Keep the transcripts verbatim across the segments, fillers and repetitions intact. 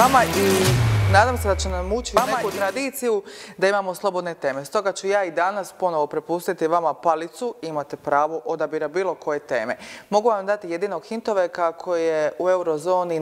vama i nadam se da će nam ući neku tradiciju da imamo slobodne teme. Stoga ću ja i danas ponovo prepustiti vama palicu, imate pravo odabira bilo koje teme. Mogu vam dati jedino hintove kako je u eurozoni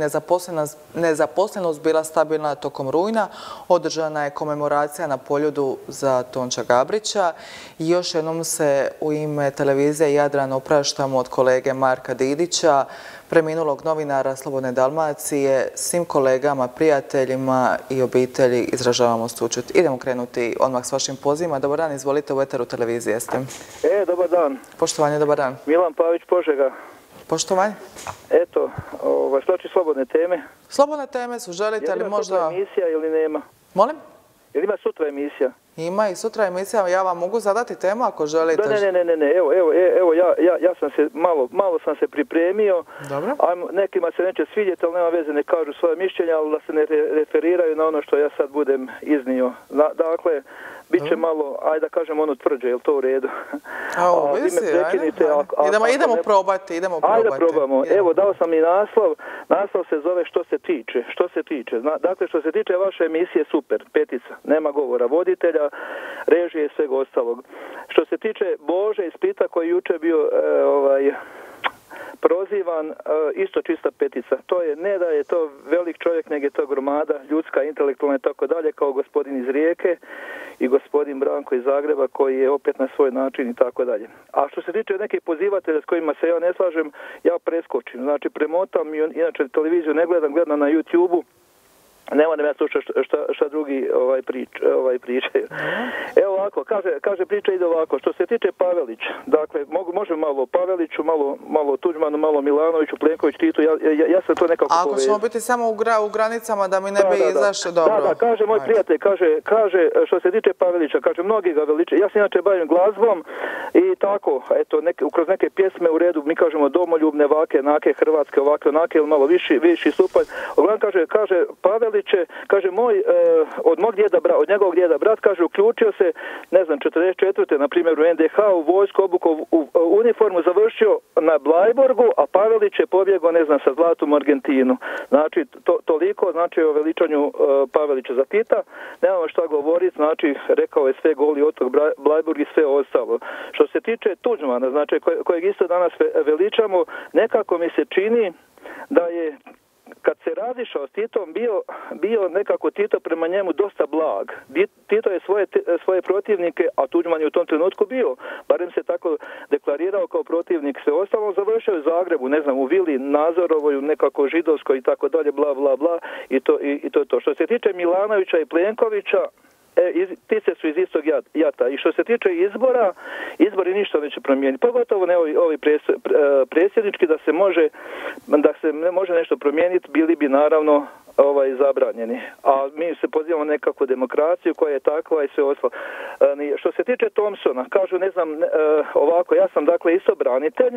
nezaposlenost bila stabilna tokom rujna, održana je komemoracija na Poljudu za Tončija Gabrića i još jednom se u ime televizije Jadran opraštamo od kolege Marka Didića, preminulog novinara Slobodne Dalmacije, svim kolegama, prijateljima i obitelji izražavamo sućut. Idemo krenuti odmah s vašim pozivima. Dobar dan, izvolite, u eteru televizije ste. E, dobar dan. Poštovanje, dobar dan. Milan Pavić, Požega. Poštovanje. Eto, ovaj, što će slobodne teme? Slobodne teme su, želite li možda... Je li ima sutra emisija ili nema? Molim? Je li ima sutra emisija? Ima i sutra emisija, ja vam mogu zadati temu ako želite. Ne, ne, ne, ne, ne. evo, evo, evo ja, ja, ja sam se malo, malo sam se pripremio. Dobro. Ajmo, nekima se neće svidjeti, ali nema veze, ne kažu svoje mišljenja, ali da se ne referiraju na ono što ja sad budem iznio. Na, dakle, bit će malo, ajde da kažem ono tvrđe, je li to u redu? A, ovisi, ajde. Idemo, idemo probati, idemo probati. Ajde probamo. Evo, dao sam i naslov. Naslov se zove Što se tiče. Što se tiče. Dakle, što se tiče vaše emisije, super, petica. Nema govora voditelja, režije i svega ostalog. Što se tiče Bože iz Splita koji je jučer bio e, ovaj, prozivan, e, isto čista petica. To je, ne da je to velik čovjek, nego je to gromada, ljudska, intelektualna i tako dalje, kao gospodin iz Rijeke i gospodin Branko iz Zagreba koji je opet na svoj način i tako dalje. A što se tiče nekih pozivatelja s kojima se ja ne slažem, ja preskočim. Znači, premotam i inače televiziju ne gledam, gledam na YouTube-u. Nema da me sluša šta, šta drugi ovaj, prič, ovaj pričaju. Evo ovako, kaže, kaže priča ide ovako. Što se tiče Pavelića, dakle, mogu, može malo o Paveliću, malo, malo o Tuđmanu, malo Milanoviću, Plenković, Titu, ja, ja, ja sam to nekako Ako povezio. Ćemo biti samo u, gra, u granicama da mi ne bi izašlo dobro. Da, da, kaže moj prijatelj, kaže, kaže, što se tiče Pavelića, kaže, mnogi ga veliče. Ja se inače bavim glazbom i tako, eto, neke, kroz neke pjesme u redu, mi kažemo domoljubne, vake, nake, hrvatske, ovake, onake, ili malo viši, viši stupanj. Uglavnom kaže, kaže, Pavelić kaže moj, e, od mog djeda, od njegovog djeda brat, kaže, uključio se, ne znam, četrdeset četvrte na primjer u en de ha, u vojsku, obuku, u, u, u uniformu završio na Blajborgu, a Pavelić je pobjegao, ne znam, sa zlatom u Argentinu. Znači, to, toliko, znači, o veličanju e, Pavelića za Tita, nemamo šta govoriti, znači, rekao je sve goli otok Blajburg i sve ostalo. Što se tiče Tuđmana, znači, koje, kojeg isto danas veličamo, nekako mi se čini da je kad se razišao s Titom, bio, bio nekako Tito prema njemu dosta blag. Tito je svoje, svoje protivnike, a Tuđman je u tom trenutku bio, barem se tako deklarirao kao protivnik, sve ostalo završio u Zagrebu, ne znam, u vili Nazorovoj, nekako židovskoj i tako dalje, bla, bla, bla, i to, i, i to je to. Što se tiče Milanovića i Plenkovića, E, iz, tice su iz istog jata. I što se tiče izbora, izbori ništa neće promijeniti. Pogotovo ne ovi, ovi pres, presjednički da se može da se ne može nešto promijeniti, bili bi naravno ovaj zabranjeni. A mi se pozivamo na nekakvu demokraciju koja je takva i sve ostalo. E, što se tiče Thompsona, kažu, ne znam, e, ovako, ja sam dakle isto branitelj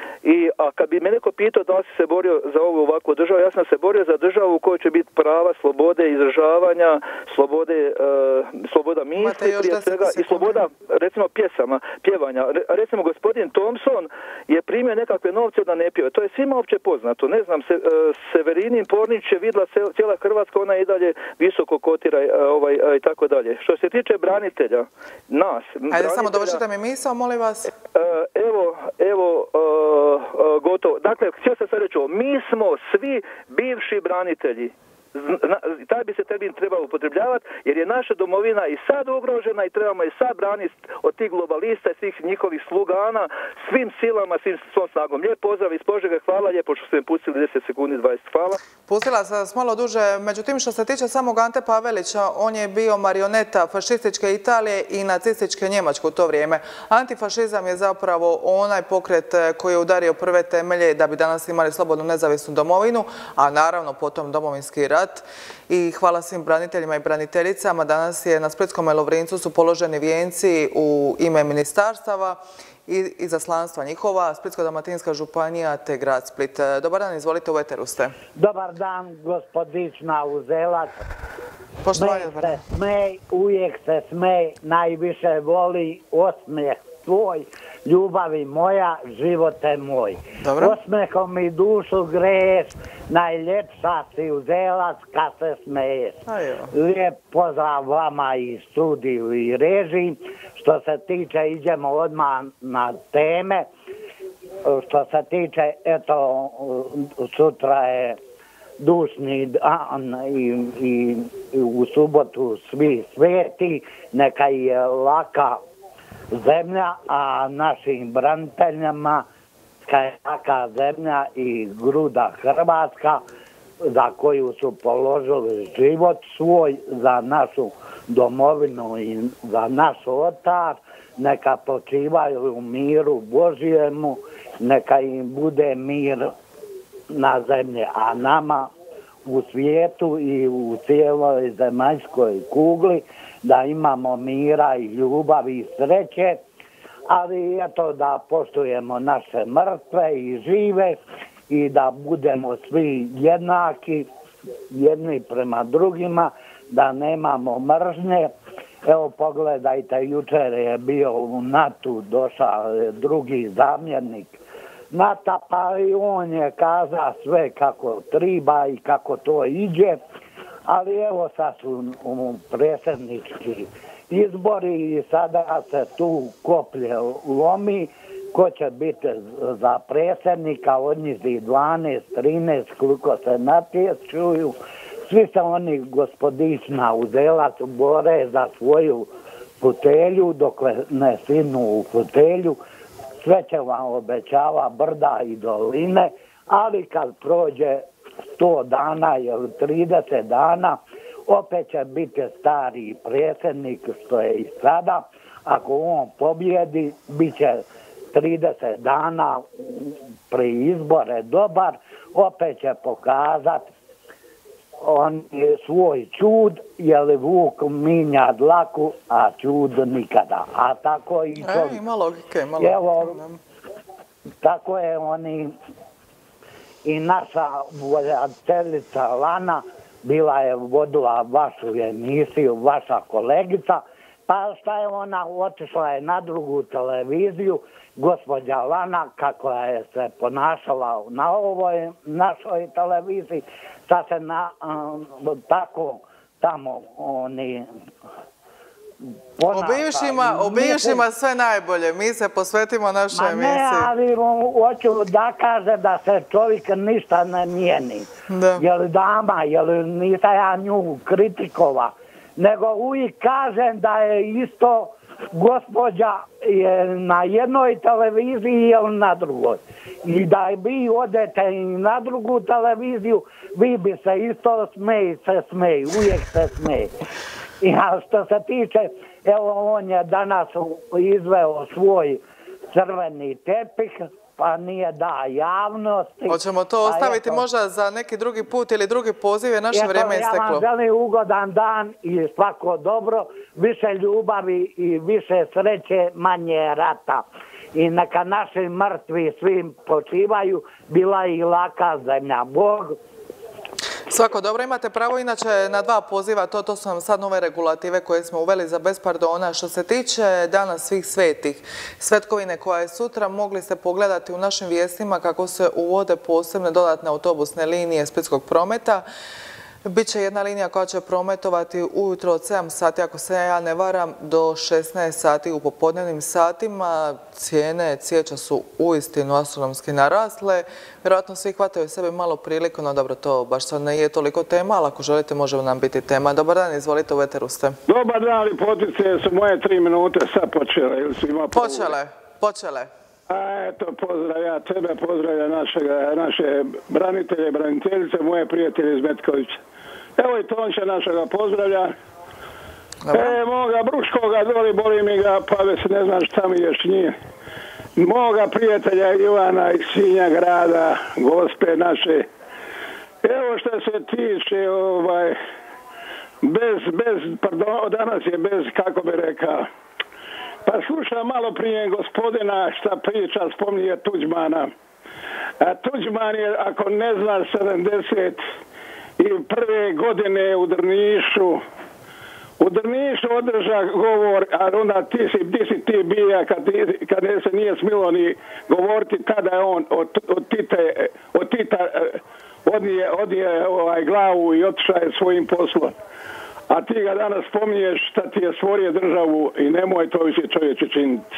i a kad bi me neko pitao da li si se borio za ovu ovakvu državu, ja sam se borio za državu u kojoj će biti prava, slobode izražavanja, slobode, e, sloboda misli prije svega i sloboda, recimo, pjesama, pjevanja. Re, recimo, gospodin Thompson je primio nekakve novce da ne pjeva. To je svima opće poznato. Ne znam, se, e, Severinin Pornić je vidla se cijela Hrvatska, ona i dalje visoko kotira ovaj, i tako dalje. Što se tiče branitelja, nas... Ajde, branitelja, samo dovršite mi misao, molim vas. Evo, evo, uh, gotovo. Dakle, htio sam sad reći ovo, mi smo svi bivši branitelji. Taj bi se termin trebao upotrebljavati, jer je naša domovina i sad ugrožena i trebamo je sad braniti od tih globalista i svih njihovih slugana svim silama, svim svom snagom. Lijep pozdrav iz Požege, hvala lijepo što ste mi pustili deset sekundi, dvadeset, hvala. Pustila sam vas malo duže, međutim što se tiče samog Ante Pavelića, on je bio marioneta fašističke Italije i nacističke Njemačke u to vrijeme. Antifašizam je zapravo onaj pokret koji je udario prve temelje da bi danas imali slobodnu nezavisnu domovinu, a naravno potom domovinski rat. I hvala svim braniteljima i braniteljicama. Danas je na Splitskom Lovrincu su položeni vijenci u ime ministarstava i izaslanstva njihova, Splitsko-dalmatinska županija te grad Split. Dobar dan, izvolite, u eteru ste. Dobar dan, gospodična Uzelac. Poštovanje, smej se smej, uvijek se smej, najviše voli osmijeh. svoj, ljubavi moja, živote moj. Dobro. Osmehom mi dušu greješ, najljepša si uzelac kad se smeješ. Lijep pozdrav vama i studiju i režiji. Što se tiče, idemo odmah na teme. Što se tiče, eto, sutra je dušni dan i, i, i u subotu svi sveti, neka je laka zemlja, a našim braniteljima je laka zemlja i gruda Hrvatska za koju su položili život svoj za našu domovinu i za naš otar, neka počivaju u miru Božijemu, neka im bude mir na zemlji, a nama u svijetu i u cijeloj zemaljskoj kugli da imamo mira i ljubavi i sreće, ali eto da poštujemo naše mrtve i žive i da budemo svi jednaki jedni prema drugima, da nemamo mržnje. Evo pogledajte, jučer je bio u NATO, došao je drugi zamjenik NATO, pa i on je kazao sve kako triba i kako to iđe, ali evo sad su predsjednički izbori i sada se tu koplje lomi ko će biti za predsjednika, od njih dvanaest, trinaest koliko se natječuju. Svi se oni gospodična uzelac bore za svoju fotelju, dok ne sinu u fotelju. Sve će vam obećava brda i doline, ali kad prođe sto dana ili trideset dana, opet će biti stari predsjednik što je i sada. Ako on pobjedi, bit će trideset dana pri izbore dobar, opet će pokazati on je svoj čud, je li vuk minja dlaku, a čud nikada. A tako i to... E, ima logike, ima logike. Evo, tako je oni i naša voljateljica Lana bila je vodila vašu emisiju, vaša kolegica, pa šta je ona, otišla je na drugu televiziju, gospođa Lana, kako je se ponašala na ovoj našoj televiziji, sad se na, um, tako tamo oni ponaša. O bivšima, o bivšima sve najbolje, mi se posvetimo našoj Ma emisiji. Ne, ali hoću da kaže da se čovjek ništa ne mijeni. Da. Je li dama, je li nisam ja nju kritikova, nego uvijek kažem da je isto gospođa je na jednoj televiziji ili na drugoj. I da vi odete i na drugu televiziju, vi bi se isto smeji, se smeji, uvijek se smeji. I a što se tiče, evo on je danas izveo svoj crveni tepih, pa nije da javnosti. Hoćemo to ostaviti možda za neki drugi put ili drugi poziv, je naše vrijeme isteklo. Ja vam želim ugodan dan i svako dobro, više ljubavi i više sreće, manje rata. I neka naši mrtvi svim počivaju, bila i laka zemlja. Bog. Svako dobro, imate pravo, inače na dva poziva, to, to su nam sad nove regulative koje smo uveli za bez pardona. Što se tiče Dana svih svetih, svetkovine koja je sutra, mogli ste pogledati u našim vijestima kako se uvode posebne dodatne autobusne linije Splitskog prometa. Biće jedna linija koja će prometovati ujutro od sedam sati, ako se ja ne varam, do šesnaest sati u popodnevnim satima. Cijene cvijeća su uistinu astronomski narasle. Vjerojatno svi hvataju sebe malo priliku, no dobro, to baš sad ne je toliko tema, ali ako želite može nam biti tema. Dobar dan, izvolite, u eteru ste. Dobar dan, lipotice, su moje tri minute sad počele. Ili su ima počele, počele. A eto, pozdrav, ja tebe pozdravljam našega, naše branitelje, braniteljice, moje prijatelje iz Metkovića. Evo i Tonča našega pozdravlja. E, moga Bruškoga doli, boli mi ga, pa već ne znam šta mi još nije. Moga prijatelja Ivana iz Sinja grada, gospe naše. Evo što se tiče, ovaj, bez, bez, pardon, danas je bez, kako bi rekao, pa slušam malo prije gospodina šta priča, spominje Tuđmana. A Tuđman je, ako ne zna, sedamdeset prve godine u Drnišu u Drnišu održa govor, a onda ti si, ti si ti bija kad, kad se nije smilo ni govoriti, tada je on od, od Tite, od Tita odnije, odnije ovaj, glavu i otišao je svojim poslom. A ti ga danas spominješ šta ti je stvorio državu i nemoj to više čovječe činiti.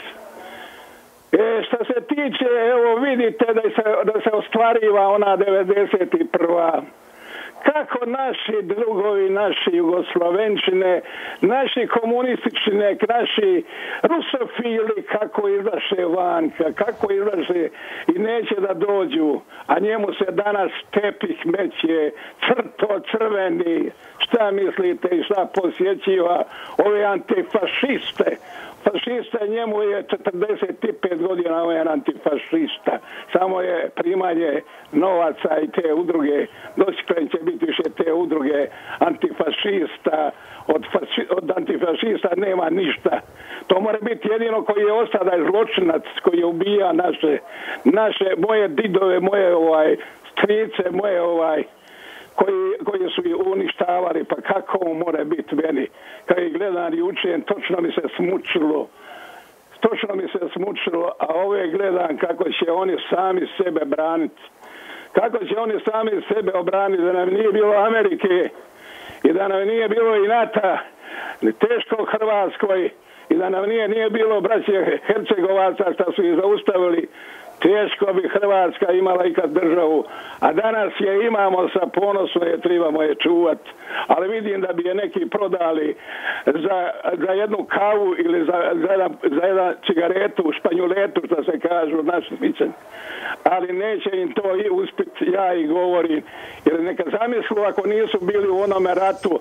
E, šta se tiče, evo vidite da se, da se ostvariva ona devedeset prva Kako naši drugovi, naši Jugoslovenčine, naši komunističine, naši rusofili, kako izlaše vanka, kako izlaše i neće da dođu, a njemu se danas tepih meće, crto crveni, šta mislite i šta posjećiva ove antifašiste. Fašista, njemu je četrdeset pet godina, on je antifašista. Samo je primanje novaca i te udruge, doći će biti više te udruge antifašista, od, faši, od antifašista nema ništa. To mora biti jedino koji je ostao da je zločinac, koji je ubija naše, naše moje didove, moje ovaj, strice, moje ovaj, Koji, koji su ih uništavali, pa kako on mora biti meni. Kad ih gledam i učen, točno mi se smučilo. Točno mi se smučilo, a ove gledam kako će oni sami sebe braniti. Kako će oni sami sebe obraniti, da nam nije bilo Amerike i da nam nije bilo i NATO, teško Hrvatskoj i da nam nije, nije bilo braće Hercegovaca što su ih zaustavili. Teško bi Hrvatska imala ikad državu, a danas je imamo sa ponosom, je trebamo je čuvati. Ali vidim da bi je neki prodali za, za jednu kavu ili za, za, jedan, za jedan cigaretu, španjuletu, što se kažu naši sličani. Ali neće im to i uspjeti, ja i govorim. Jer neka zamislu ako nisu bili u onome ratu,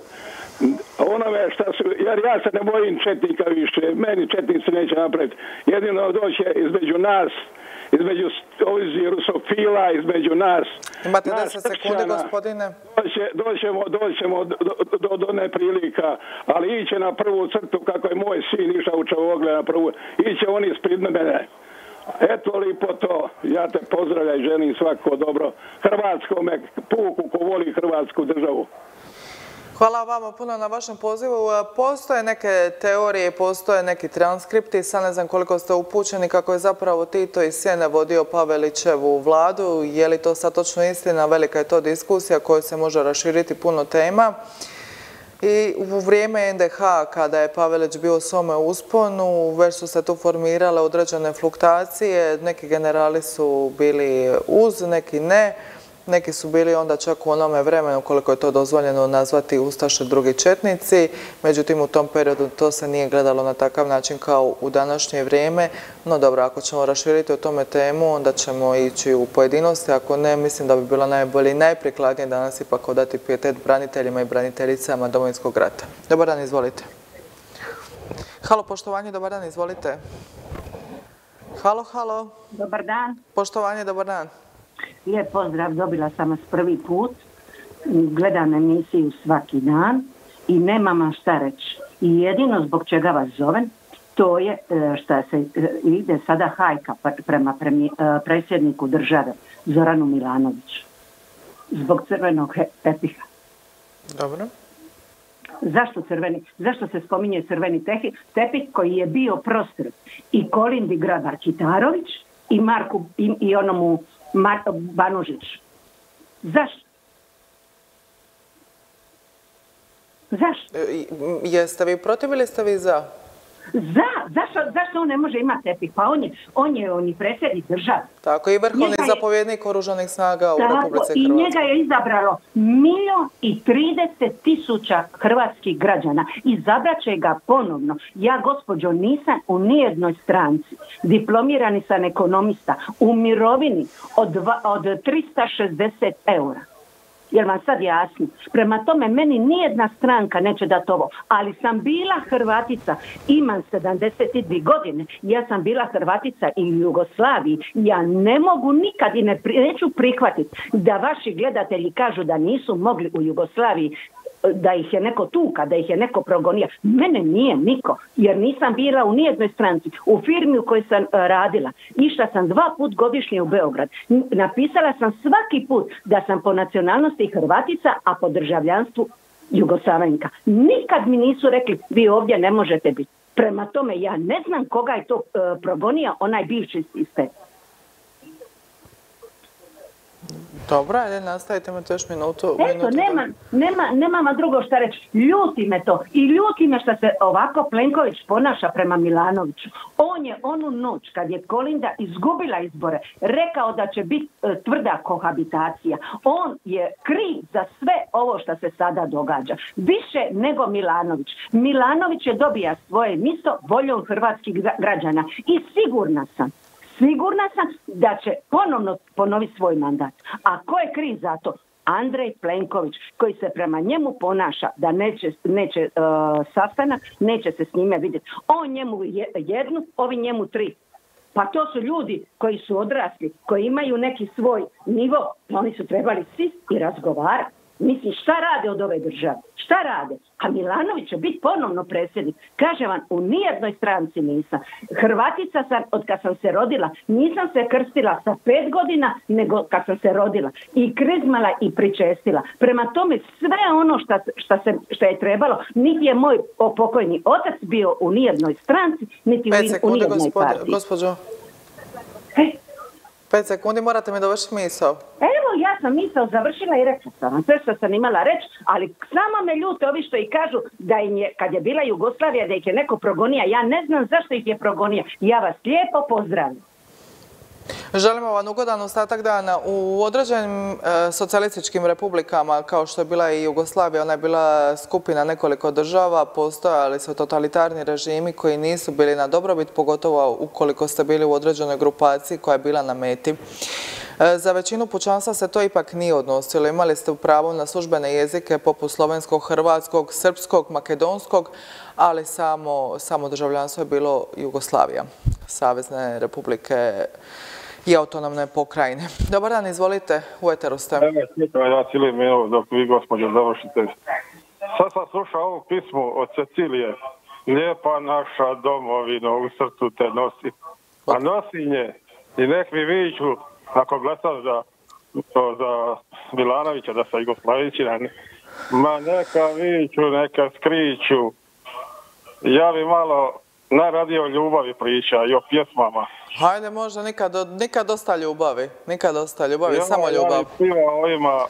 onome što su, jer ja se ne bojim četnika više, meni četnici neće napraviti. Jedino doće između nas, između ovih rusofila, između nas. Imate deset sekundi, gospodine. Doće, doćemo, doćemo do, do, do neprilika, ali iće na prvu crtu, kako je moj sin išao u Čavogle na prvu, iće oni ispred mene. Eto lipo to, ja te pozdravljam i želim svako dobro. Hrvatskome puku ko voli Hrvatsku državu. Hvala vama puno na vašem pozivu. Postoje neke teorije, postoje neki transkripti. Sad ne znam koliko ste upućeni kako je zapravo Tito iz Sjene vodio Pavelićevu vladu. Je li to sad točno istina? Velika je to diskusija koja se može raširiti puno tema. I u vrijeme en de ha, kada je Pavelić bio u svome usponu, već su se tu formirale određene fluktacije. Neki generali su bili uz, neki ne. Neki su bili onda čak u onome vremenu, koliko je to dozvoljeno nazvati ustaše, drugi četnici. Međutim, u tom periodu to se nije gledalo na takav način kao u današnje vrijeme. No dobro, ako ćemo raširiti o tome temu, onda ćemo ići u pojedinosti. Ako ne, mislim da bi bilo najbolje i najprikladnije danas ipak odati pijetet braniteljima i braniteljicama Domovinskog rata. Dobar dan, izvolite. Halo, poštovanje, dobar dan, izvolite. Halo, halo. Dobar dan. Poštovanje, dobar dan. Lijep pozdrav, dobila sam vas prvi put, gledam emisiju svaki dan i nemam vam šta reći. I jedino zbog čega vas zovem, to je što se ide sada hajka prema predsjedniku države, Zoranu Milanoviću, zbog crvenog tepiha. Dobro. Zašto crveni? Zašto se spominje crveni tepih koji je bio prostor i Kolindi Grabar-Kitarović i Marku i, i onomu Banužić. Zašto? Zašto? Jeste vi protiv ili ste vi za? Za. Zašto, zašto on ne može imati tepih? Pa on je, on je, on je predsjednik države. Tako, i vrhovni zapovjednik oružanih snaga u Republici Hrvatskoj. I njega je izabralo milion i trideset tisuća hrvatskih građana. Izabrat će ga ponovno. Ja, gospođo, nisam u nijednoj stranci. Diplomirani sam ekonomista. U mirovini od, dva, od trista šezdeset eura. Jel vam sad jasno? Prema tome, meni nijedna stranka neće dati ovo. Ali sam bila Hrvatica, imam sedamdeset dvije godine, ja sam bila Hrvatica i u Jugoslaviji. Ja ne mogu nikad i ne neću prihvatiti da vaši gledatelji kažu da nisu mogli u Jugoslaviji, da ih je neko tuka, da ih je neko progonio. Mene nije niko, jer nisam bila u nijednoj stranci. U firmi u kojoj sam radila, išla sam dva put godišnje u Beograd. Napisala sam svaki put da sam po nacionalnosti Hrvatica, a po državljanstvu Jugoslavenka. Nikad mi nisu rekli vi ovdje ne možete biti. Prema tome ja ne znam koga je to uh, progonio onaj bivši sistem. Dobro, ajde, nastavite, imate još minutu. Eto, minutu nema, nema, nemam drugo šta reći. Ljuti me to. I ljuti me što se ovako Plenković ponaša prema Milanoviću. On je onu noć, kad je Kolinda izgubila izbore, rekao da će biti e, tvrda kohabitacija. On je kriv za sve ovo što se sada događa. Više nego Milanović. Milanović je dobija svoje mjesto voljom hrvatskih građana. I sigurna sam, Sigurna sam da će ponovno ponoviti svoj mandat. A ko je kriv za to? Andrej Plenković, koji se prema njemu ponaša da neće, neće uh, sastanak, neće se s njime vidjeti. On njemu jednu, ovi njemu tri. Pa to su ljudi koji su odrasli, koji imaju neki svoj nivo. Oni su trebali svi i razgovarati. Mislim, šta rade od ove države? Šta rade? A Milanović će biti ponovno predsjednik. Kaže vam, u nijednoj stranci nisam. Hrvatica sam od kad sam se rodila. Nisam se krstila sa pet godina, nego kad sam se rodila. I krizmala i pričestila. Prema tome, sve ono šta, šta, se, šta je trebalo, niti je moj pokojni otac bio u nijednoj stranci, niti u, u nijednoj gospod, partiji. Gospođo. E? Pet sekundi, morate mi dovršiti misao. Evo, ja sam misao završila i rekla sam vam sve što sam imala reći, ali samo me ljute ovi što i kažu da im je, kad je bila Jugoslavija, da ih je neko progonija. Ja ne znam zašto ih je progonija. Ja vas lijepo pozdravljam. Želimo vam ugodan ostatak dana. U određenim e, socijalističkim republikama, kao što je bila i Jugoslavija, ona je bila skupina nekoliko država, postojali su totalitarni režimi koji nisu bili na dobrobit, pogotovo ukoliko ste bili u određenoj grupaciji koja je bila na meti. E, za većinu pučanstva se to ipak nije odnosilo. Imali ste pravo na službene jezike poput slovenskog, hrvatskog, srpskog, makedonskog, ali samo, samo državljanstvo je bilo Jugoslavija, Savezne republike i autonomne pokrajine. Dobar dan, izvolite, u eteru ste. Evo, ja cijeli minut dok vi, gospođo, završite. Sad sam slušao ovo pismo od Cecilije. Lijepa naša domovina, u srcu te nosi. A nosi nje i nek mi viću, ako glasam za, za Milanovića, da sa Jugoslavići, ma neka viću, neka skriću. Ja bi malo najradije o ljubavi priča i o pjesmama. Hajde, možda nikad, nikad dosta ljubavi. Nikad dosta ljubavi, ja, samo ljubav. Ja bi ovima,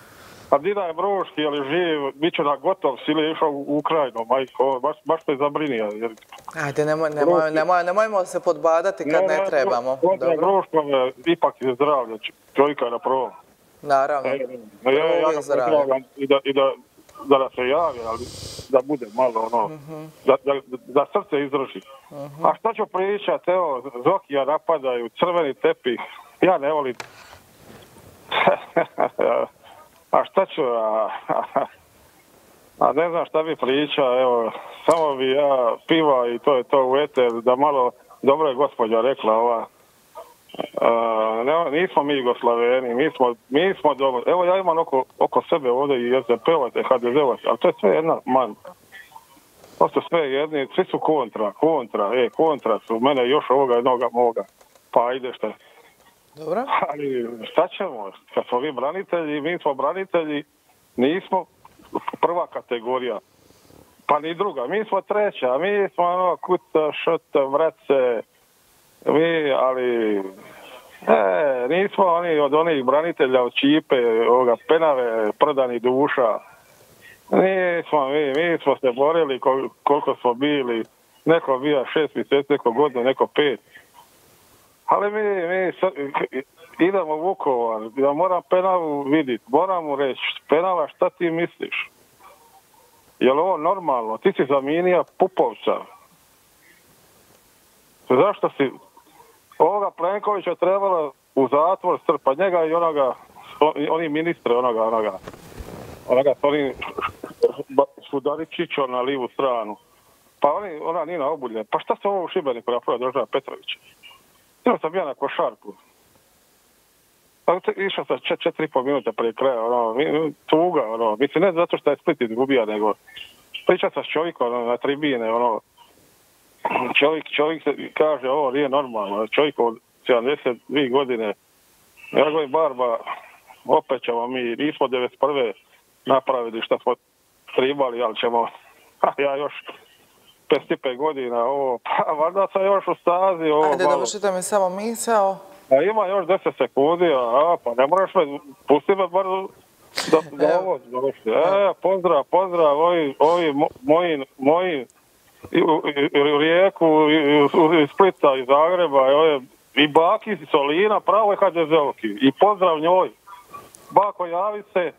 a Dina je Broški, ali živ, bit ću na gotov, sili je išao u Ukrajinu, majko, baš, baš me zabrinija. Jer... Ajde, nemoj, nemoj, nemoj, nemojmo se podbadati kad ne, ne, ne trebamo. Dina je Broškove, ipak je zdravlje, čovjeka na prvom. Naravno, e, ja, ja ga pozdravljam i da, i da, da nas se javi, ali da bude malo ono, uh-huh. da, da, da srce izdrži. Uh-huh. A što ću pričati, evo, Zokija napadaju, crveni tepih, ja ne volim. A šta ću, a, a, a ne znam šta bi pričao, evo, samo bi ja piva i to je to u eter, da malo, dobro je gospođa rekla ova, a, ne, nismo mi Jugoslaveni, mi smo, mi smo dobro, evo ja imam oko, oko sebe ovdje i es de pe-ovac, ha de ze-ovac, ali to je sve jedna man. To su sve jedni, svi su kontra, kontra, e, kontra su, mene još ovoga jednoga moga, pa ajde šta. Dobro. Ali šta ćemo, kad smo vi branitelji, mi smo branitelji, nismo prva kategorija, pa ni druga, mi smo treća, mi smo ono kuta, šuta, vrace, mi, ali, e, nismo oni od onih branitelja od Čipe, ovoga Penave, prodani duša, nismo mi, mi smo se borili kol, koliko smo bili, neko bija šest mjeseci, neko godinu, neko pet. Ali mi, mi idemo u Vukovar, ja moram Penavu vidjeti, moram mu reći, Penava, šta ti misliš? Je li ovo normalno? Ti si zamijenio Pupovca. Zašto si ovoga Plenkovića trebalo u zatvor strpati njega i onoga, oni ministre, onoga, onoga, onoga, oni Sudaričićo na livu stranu. Pa oni, ona Nina Obuljen, pa šta se ovo u Šibeniku napravio država Petrovića? Ja sam bio na košarku. Išao sam čet, četiri i pol minuta prije kraja, ono, tuga, ono, mislim, ne zato što je Split izgubija, nego pričao sam s čovjekom ono, na tribine, ono, čovjek, čovjek se kaže, ovo nije normalno, čovjek od sedamdeset dvije godine, ja govorim, Barba, opet ćemo mi, nismo devedeset prve napravili što smo tribali, ali ćemo, ja još pedeset pet godina, ovo, pa valjda sam još u stazi. Ovo, ajde, dovršite mi samo misao. A ima još deset sekundi, a pa ne moraš me, pusti me bar da, da ovo dovrši. E, pozdrav, pozdrav, ovi, ovi moji, moji u Rijeku, iz Splita, iz Zagreba, ove, i baki iz Solina, pravo je ha de ze-ovki. I pozdrav njoj. Bako, javi se.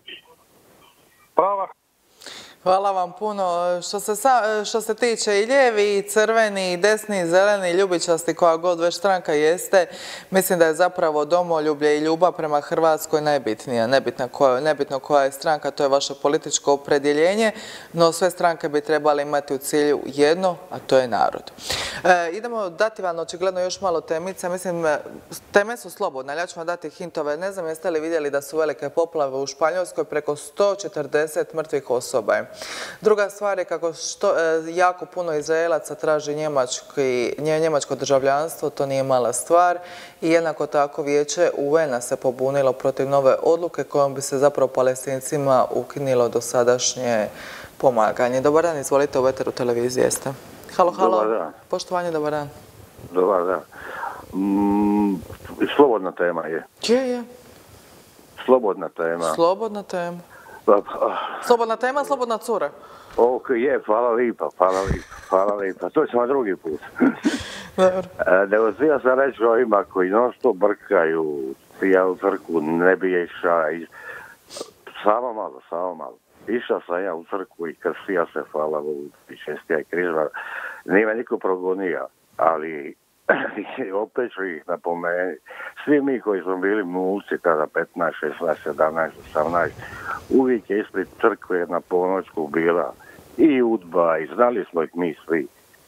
Prava. Hvala vam puno. Što se, sa, što se tiče i lijevi, i crveni, i desni, i zeleni, i ljubičasti, koja god već stranka jeste, mislim da je zapravo domoljublje i ljubav prema Hrvatskoj najbitnija. Nebitno koja, nebitno koja je stranka, to je vaše političko opredjeljenje, no sve stranke bi trebali imati u cilju jedno, a to je narod. E, idemo dati vam očigledno još malo temica. Mislim, teme su slobodne, ali ja ću vam dati hintove. Ne znam jeste li vidjeli da su velike poplave u Španjolskoj, preko sto četrdeset mrtvih osoba je. Druga stvar je kako što, e, jako puno Izraelaca traži njemački, njemačko državljanstvo, to nije mala stvar. I jednako tako vijeće u en a se pobunilo protiv nove odluke kojom bi se zapravo Palestincima ukinilo dosadašnje pomaganje. Dobar dan, izvolite, u Veteru televizije jeste. Halo, halo. Dobar dan. Poštovanje, dobar dan. Dobar dan. Mm, slobodna tema je. Je, je. Slobodna tema. Slobodna tema. Slobodna tema, slobodna cura. Ok, je, hvala lipa, hvala lipa, hvala lipa. To ćemo drugi put. Dobro. Nego ja sam reći ovima koji non stop brkaju, ja u crkvu ne bi išao. Samo malo, samo malo. Išao sam ja u crkvu i krstio se, hvala Bogu, i čestija i križva. Nije me niko progonija, ali opet ću ih napomenuti. Svi mi koji smo bili mulci tada petnaest, šesnaest, sedamnaest, osamnaest, uvijek je ispred crkve na ponoćku bila i udba i znali smo ih mi svi.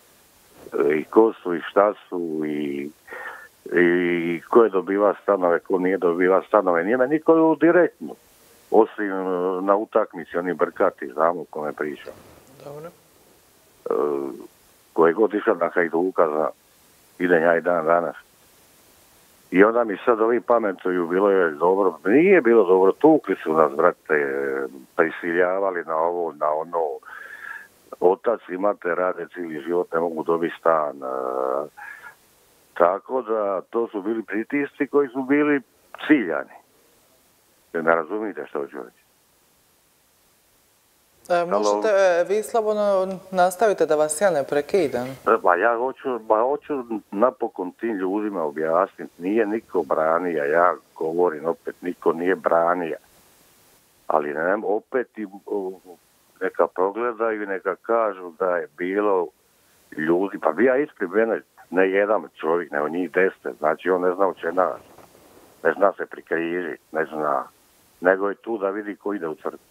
I ko su i šta su i, i ko je dobiva stanove, ko nije dobiva stanove. Nije me niko direktno. Osim na utakmici, oni brkati, znamo kome pričam. Dobro. E, koje god išao na Hajduka, zna, idem ja i dan danas. I onda mi sad ovi pametuju, bilo je dobro, nije bilo dobro, tukli su nas, brate, prisiljavali na ovo, na ono. Otac i mater rade cijeli život, ne mogu dobiti stan. E, tako da to su bili pritisci koji su bili ciljani. Ne razumijete što ću reći. E, možete, e, vi slobodno nastavite da vas ja ne prekidam. Pa ja hoću, ba hoću napokon tim ljudima objasniti. Nije niko branija, ja govorim opet, niko nije branija. Ali ne, opet i, neka progledaju i neka kažu da je bilo ljudi. Pa bi ja ispred mene ne jedan čovjek, nego njih deset. Znači on ne zna uče nas. Ne zna se prikrižiti, ne zna. Nego je tu da vidi ko ide u crkvu.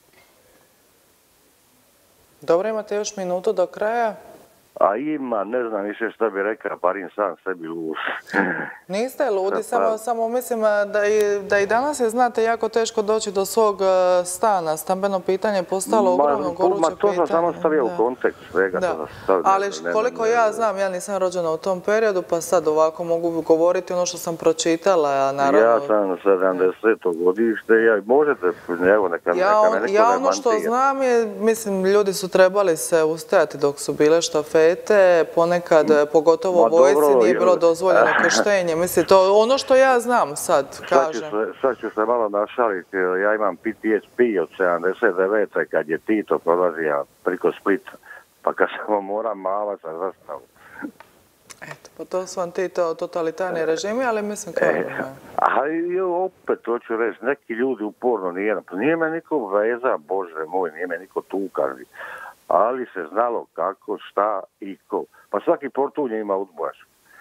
Dobro, imate još minutu do kraja? A ima, ne znam više što bi rekao, barim sam sebi lud. Niste ludi, samo, samo mislim da i, da i danas je, znate, jako teško doći do svog stana. Stambeno pitanje je postalo ogromno goruće pitanje. Ma to sam samo stavio u kontekst svega. Da. Stavio, ali ne, koliko ne, ne, ja znam, ja nisam rođena u tom periodu, pa sad ovako mogu govoriti ono što sam pročitala. Naravno, ja sam sedamdeseto godište, ja, možete, evo neka, ja, neka me neko ja ono što znam je, mislim, ljudi su trebali se ustajati dok su bile štafete, ponekad, pogotovo u vojsci, nije bilo dozvoljeno krštenje. Mislim, to ono što ja znam sad, kažem. Sad ću se, sad ću se malo našaliti. Ja imam P T S P od sedamdeset devete kad je Tito prolazio priko Splita. Pa kad samo moram mavat za zastavu. Eto, pa to su vam ti to totalitarni režimi, ali mislim kao... E, ali opet, to ću reći, neki ljudi uporno nije... Nije me niko veza, Bože moj, nije me niko tukazi. Ali se znalo kako, šta i ko. Pa svaki portun je ima udbaš.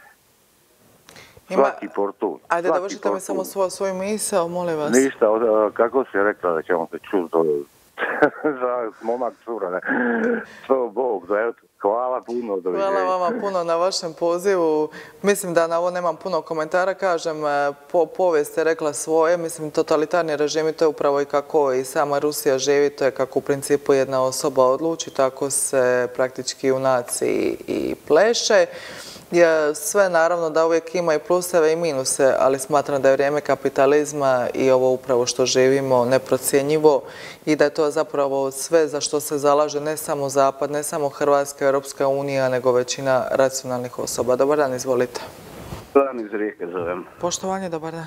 Svaki portun. Ajde, dovršite mi samo svoj, svoju misao, molim vas. Ništa, kako si rekla da ćemo se čuti za momak cura, ne? To Bog, da je... Hvala puno. Hvala vama puno na vašem pozivu. Mislim da na ovo nemam puno komentara. Kažem, po, povijest je rekla svoje. Mislim, totalitarni režimi, to je upravo i kako i sama Rusija živi. To je kako u principu jedna osoba odluči. Tako se praktički u naciji i pleše. Sve naravno da uvijek ima i pluseve i minuse, ali smatram da je vrijeme kapitalizma i ovo upravo što živimo neprocjenjivo i da je to zapravo sve za što se zalaže ne samo Zapad, ne samo Hrvatska, Europska unija, nego većina racionalnih osoba. Dobar dan, izvolite. Dobar dan, iz Rijeke zovem. Poštovanje, dobar dan.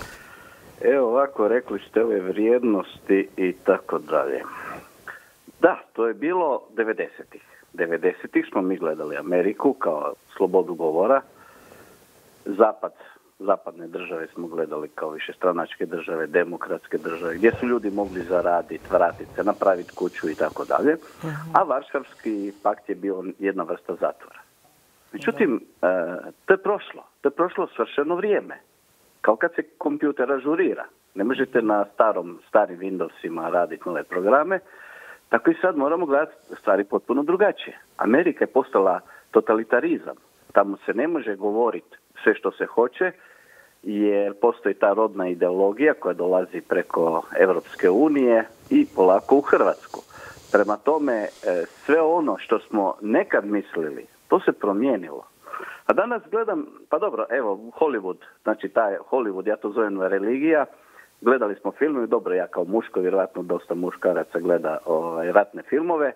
Evo ovako, rekli ste ove vrijednosti i tako dalje. Da, to je bilo devedesetih. devedesetih smo mi gledali Ameriku kao slobodu govora. Zapad, zapadne države smo gledali kao višestranačke države, demokratske države, gdje su ljudi mogli zaraditi, vratiti se, napraviti kuću i tako dalje. A Varšavski pakt je bio jedna vrsta zatvora. Međutim, to je prošlo. To je prošlo svršeno vrijeme. Kao kad se kompjuter ažurira. Ne možete na starom, starim Windowsima raditi nove programe. Tako i sad moramo gledati stvari potpuno drugačije. Amerika je postala totalitarizam. Tamo se ne može govoriti sve što se hoće, jer postoji ta rodna ideologija koja dolazi preko Europske unije i polako u Hrvatsku. Prema tome, sve ono što smo nekad mislili, to se promijenilo. A danas gledam, pa dobro, evo, Hollywood, znači taj Hollywood, ja to zovem religija, gledali smo filmove, dobro, ja kao muško, vjerojatno dosta muškaraca gleda ovaj, ratne filmove.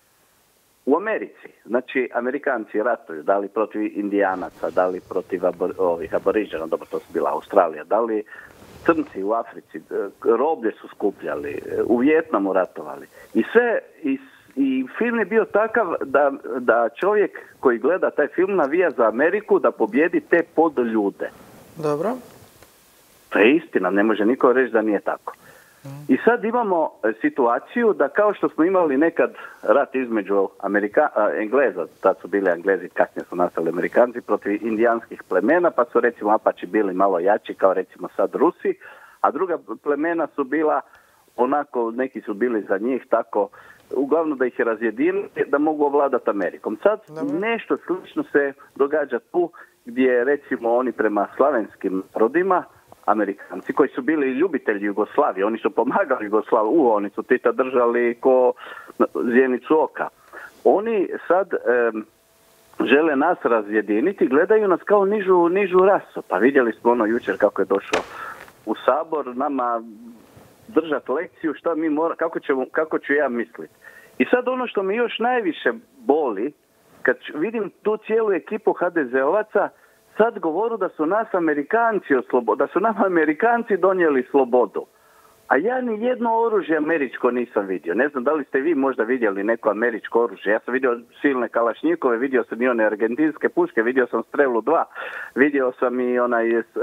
U Americi, znači Amerikanci ratuju, da li protiv Indijanaca, da li protiv abor, ovih aboriđana, dobro, to su bila Australija, da li crnci u Africi, roblje su skupljali, u Vijetnamu ratovali. I sve, i, i film je bio takav da, da čovjek koji gleda taj film navija za Ameriku da pobjedi te podljude. Dobro. To je istina, ne može niko reći da nije tako. I sad imamo situaciju da kao što smo imali nekad rat između Amerika, Engleza, tad su bili Englezi, kasnije su nastali Amerikanci, protiv indijanskih plemena, pa su recimo Apači bili malo jači kao recimo sad Rusi, a druga plemena su bila onako, neki su bili za njih tako, uglavnom da ih je razjedinili, da mogu ovladati Amerikom. Sad nešto slično se događa tu gdje recimo oni prema slavenskim rodima, Amerikanci koji su bili ljubitelji Jugoslavije, oni su pomagali Jugoslaviju, u, oni su Tita držali ko zjenicu oka. Oni sad e, žele nas razjediniti, gledaju nas kao nižu, nižu rasu. Pa vidjeli smo ono jučer kako je došao u Sabor nama držati lekciju šta mi mora, kako, ćemo, kako ću ja misliti. I sad ono što mi još najviše boli, kad vidim tu cijelu ekipu ha de zeovaca, sad govoru da su nas Amerikanci oslobo, da su nam Amerikanci donijeli slobodu. A ja ni jedno oružje američko nisam vidio. Ne znam da li ste vi možda vidjeli neko američko oružje. Ja sam vidio silne kalašnjikove, vidio sam i one argentinske puške, vidio sam Strelu dva, vidio sam i onaj um,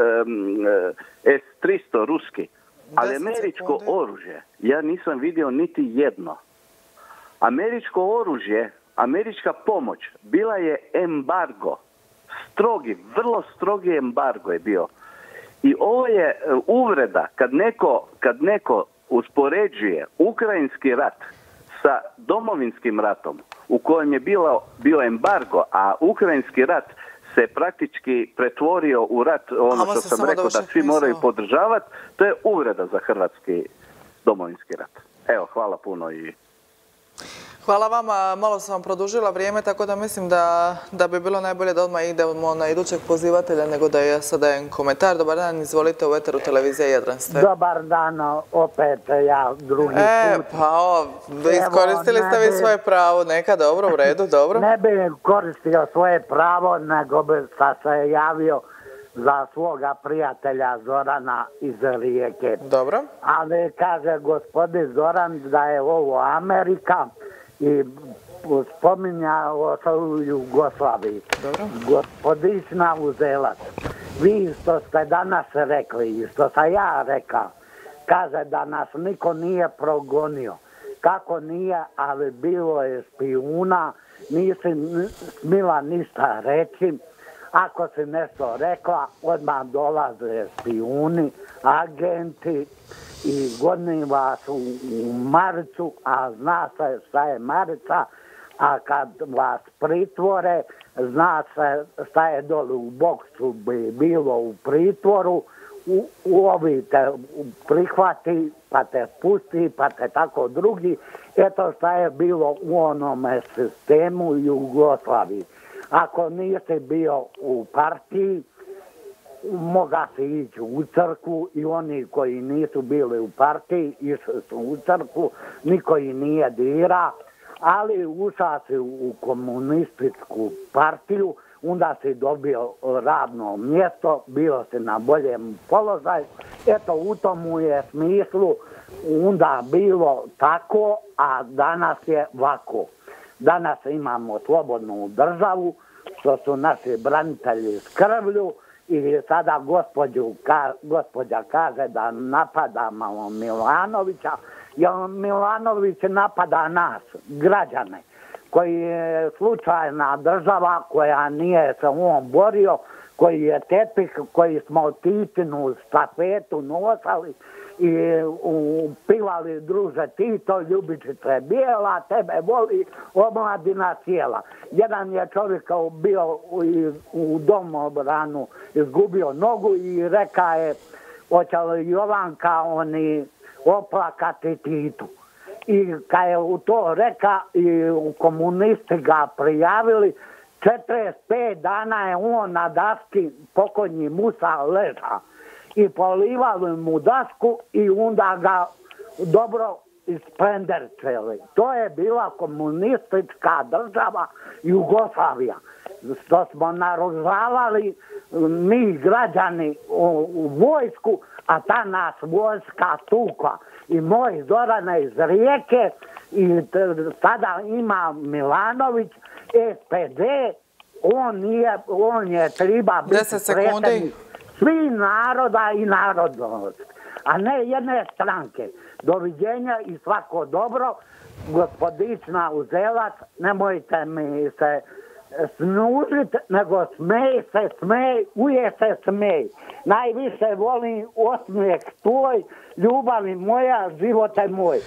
es tristo ruski. Ali američko oružje ja nisam vidio niti jedno. Američko oružje, američka pomoć bila je embargo. Strogi, vrlo strogi embargo je bio. I ovo je uvreda kad neko, kad neko uspoređuje ukrajinski rat sa domovinskim ratom u kojem je bilo, bio embargo, a ukrajinski rat se praktički pretvorio u rat, ono što sam rekao da svi moraju podržavati, to je uvreda za hrvatski domovinski rat. Evo, hvala puno i... Hvala vama, malo sam vam produžila vrijeme, tako da mislim da, da bi bilo najbolje da odmah idemo na idućeg pozivatelja, nego da ja sad dajem komentar. Dobar dan, izvolite, u eteru televizije Jadran ste. Dobar dan, opet ja drugi e, put. E, pa o, iskoristili ste vi svoje pravo, neka, dobro, u redu, dobro. Ne bi koristio svoje pravo, nego bi se javio za svoga prijatelja Zorana iz Rijeke. Dobro. Ali kaže gospodin Zoran da je ovo Amerika i spominjao se u Jugoslaviji. Dobro. Gospodična Uzelac, vi što ste danas rekli i što sam ja rekao, kaže da nas niko nije progonio. Kako nije, ali bilo je špijuna, nisi smila ništa reći. Ako si nešto rekla, odmah dolaze špijuni, agenti i godni vas u, u maricu, a zna se šta je marica, a kad vas pritvore, zna se šta je dole u boksu bi bilo u pritvoru, u, u ovi te prihvati, pa te pusti, pa te tako drugi. Eto šta je bilo u onome sistemu Jugoslaviji. Ako nisi bio u partiji, moga se ići u crkvu i oni koji nisu bili u partiji išli su u crkvu, niko ih nije dira, ali ušao si u komunističku partiju, onda si dobio radno mjesto, bio si na boljem položaju. Eto, u tomu je smislu onda bilo tako, a danas je ovako. Danas imamo slobodnu državu, što su naši branitelji s krvlju, i sada gospođu, ka, gospođa kaže da napadamo Milanovića, jer Milanović napada nas, građane, koji je slučajna država koja nije se on borio, koji je tepih, koji smo Titinu stafetu nosali i pivali druže Tito, ljubičice bijela, tebe voli omladina cijela. Jedan je čovjek bio u, u domobranu, izgubio nogu i reka je, hoće li Jovanka oni oplakati Titu. I kad je u to reka i u komunisti ga prijavili, četrdeset pet dana je on na daski pokojni Musa leža. I polivali mu dasku i onda ga dobro isprenderčeli. To je bila komunistička država Jugoslavija. Što smo naružavali mi građani u, u vojsku, a ta nas vojska tukla. I moj Zorana iz Rijeke i sada ima Milanović, S P D, on, nije, on je treba biti predsjednik svih naroda i narodnosti, a ne jedne stranke. Doviđenja i svako dobro. Gospodična Uzelac, nemojte mi se snužiti, nego smej se, smej, uje se smej. Najviše volim osmijeh tvoj, ljubavi moja, živote moj.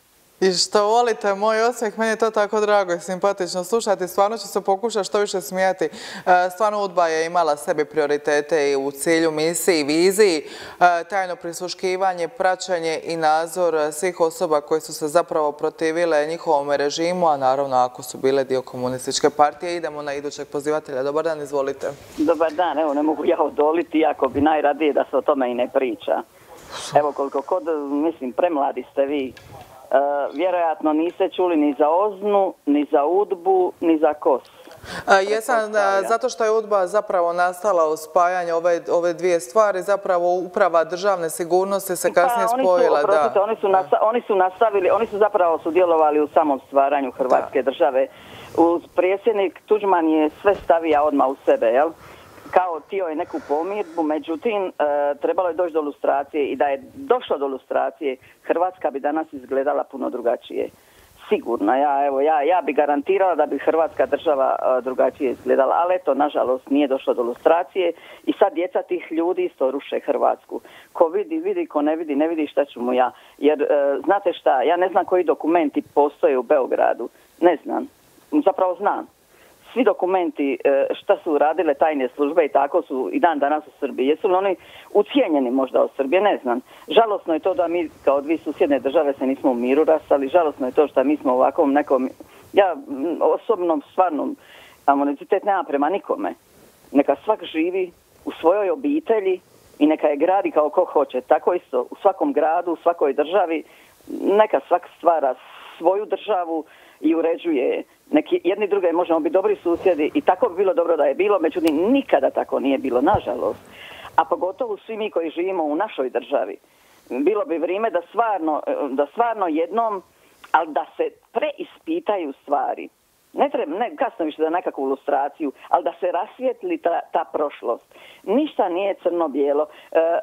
I što volite moj osmijeh, meni je to tako drago i simpatično slušati. Stvarno ću se pokušati što više smijati. Stvarno UDBA je imala sebi prioritete i u cilju misiji i viziji, tajno prisluškivanje, praćenje i nadzor svih osoba koje su se zapravo protivile njihovom režimu, a naravno ako su bile dio komunističke partije. Idemo na idućeg pozivatelja. Dobar dan, izvolite. Dobar dan, evo ne mogu ja odoliti, iako bi najradije da se o tome i ne priča. Evo koliko kod, mislim, premladi ste vi. Uh, vjerojatno niste čuli ni za Oznu, ni za UDBU, ni za Kos. Uh, jesam, uh, zato što je UDBA zapravo nastala u spajanju ove, ove dvije stvari, zapravo uprava državne sigurnosti se kasnije pa, spojila. Su, oprostite, da. Oni, su nasta, oni su nastavili, oni su zapravo sudjelovali u samom stvaranju Hrvatske da. države. Uz predsjednik Tuđman je sve stavija odmah u sebe, jel? Kao tio je neku pomirbu, međutim e, trebalo je doći do lustracije i da je došlo do lustracije, Hrvatska bi danas izgledala puno drugačije. Sigurno, ja, evo, ja, ja bi garantirala da bi Hrvatska država e, drugačije izgledala, ali eto, nažalost, nije došlo do lustracije i sad djeca tih ljudi isto ruše Hrvatsku. Ko vidi, vidi, ko ne vidi, ne vidi šta ću mu ja. Jer, e, znate šta, ja ne znam koji dokumenti postoje u Beogradu, ne znam, zapravo znam. Svi dokumenti šta su radile tajne službe i tako su i dan danas u Srbiji. Jesu li oni ucijenjeni možda od Srbije? Ne znam. Žalosno je to da mi kao dvije susjedne države se nismo u miru rastali. Žalosno je to što mi smo u ovakvom nekom... Ja osobno stvarno animositet nema prema nikome. Neka svak živi u svojoj obitelji i neka je gradi kao ko hoće. Tako isto u svakom gradu, u svakoj državi. Neka svak stvara svoju državu i uređuje. Neki, jedni druge možemo biti dobri susjedi i tako bi bilo dobro da je bilo, međutim nikada tako nije bilo, nažalost. A pogotovo svi mi koji živimo u našoj državi. Bilo bi vrijeme da stvarno, da stvarno jednom, ali da se preispitaju stvari. Ne treba, ne, kasno više za nekakvu ilustraciju, ali da se rasvijetli ta, ta prošlost. Ništa nije crno-bijelo. E, e,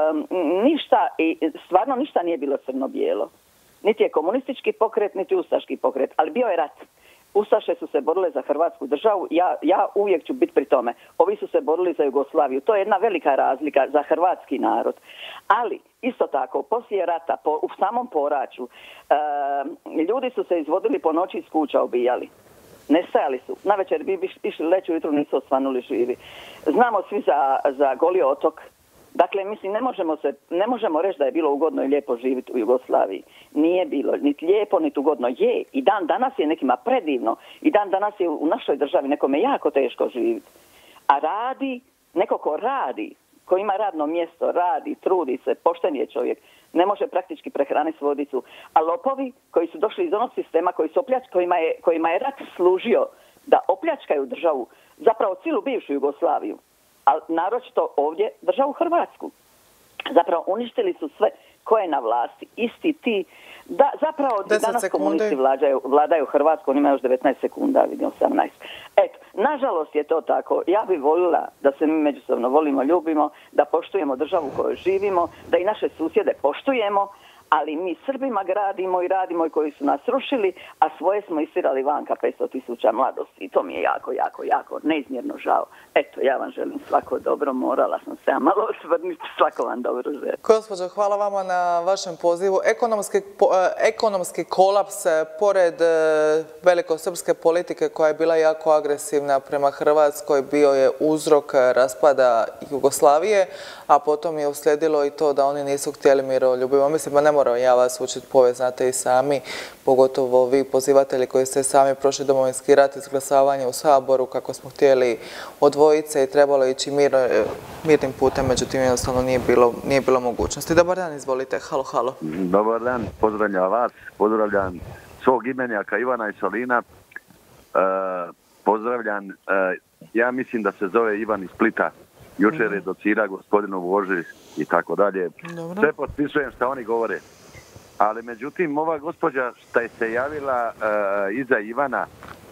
ništa, stvarno ništa nije bilo crno-bijelo. Niti je komunistički pokret, niti ustaški pokret, ali bio je rat. Ustaše su se borile za Hrvatsku državu, ja, ja uvijek ću biti pri tome. Ovi su se borili za Jugoslaviju. To je jedna velika razlika za hrvatski narod. Ali, isto tako, poslije rata, po, u samom poraću, e, ljudi su se izvodili po noći iz kuća, obijali. Nestajali su. Navečer bi išli leći, ujutro nisu osvanuli živi. Znamo svi za, za Goli otok, Dakle, mislim, ne možemo, se, ne možemo reći da je bilo ugodno i lijepo živjeti u Jugoslaviji. Nije bilo niti lijepo, niti ugodno. Je, i dan danas je nekima predivno. I dan danas je u našoj državi nekome jako teško živjeti. A radi, neko ko radi, ko ima radno mjesto, radi, trudi se, pošten je čovjek, ne može praktički prehraniti svoju djecu. A lopovi koji su došli iz onog sistema koji su opljač, kojima, je, kojima je rat služio da opljačkaju državu, zapravo cijelu bivšu Jugoslaviju, ali naročito ovdje državu Hrvatsku. Zapravo uništili su sve ko je na vlasti. Isti ti, da, zapravo danas komunisti vladaju, vladaju Hrvatsku, oni imaju još devetnaest sekunda, vidim osamnaest. Eto, nažalost je to tako. Ja bih voljela da se mi međusobno volimo, ljubimo, da poštujemo državu u kojoj živimo, da i naše susjede poštujemo, ali mi Srbima gradimo i radimo i koji su nas rušili, a svoje smo istirali vanka petsto tisuća mladosti. I to mi je jako, jako, jako neizmjerno žao. Eto, ja vam želim svako dobro, morala sam se ja malo osvrniti, svako vam dobro želim. Gospođo, hvala vama na vašem pozivu. Ekonomski, po, ekonomski kolaps pored velikosrpske politike koja je bila jako agresivna prema Hrvatskoj bio je uzrok raspada Jugoslavije, a potom je uslijedilo i to da oni nisu htjeli miroljubivo. Mislim, ne moram ja vas učiti povijest, znate i sami, pogotovo vi pozivatelji koji ste sami prošli Domovinski rat, izglasavanje u Saboru, kako smo htjeli odvojiti se i trebalo ići mir, mirnim putem, međutim jednostavno nije bilo, nije bilo mogućnosti. Dobar dan, izvolite. Halo, halo. Dobar dan, pozdravljam vas, pozdravljam svog imenjaka Ivana i Solina. E, pozdravljam, e, ja mislim da se zove Ivan iz Splita. Jučer je docira gospodinu Boži i tako dalje. Sve potpisujem što oni govore. Ali međutim, ova gospođa što je se javila uh, iza Ivana,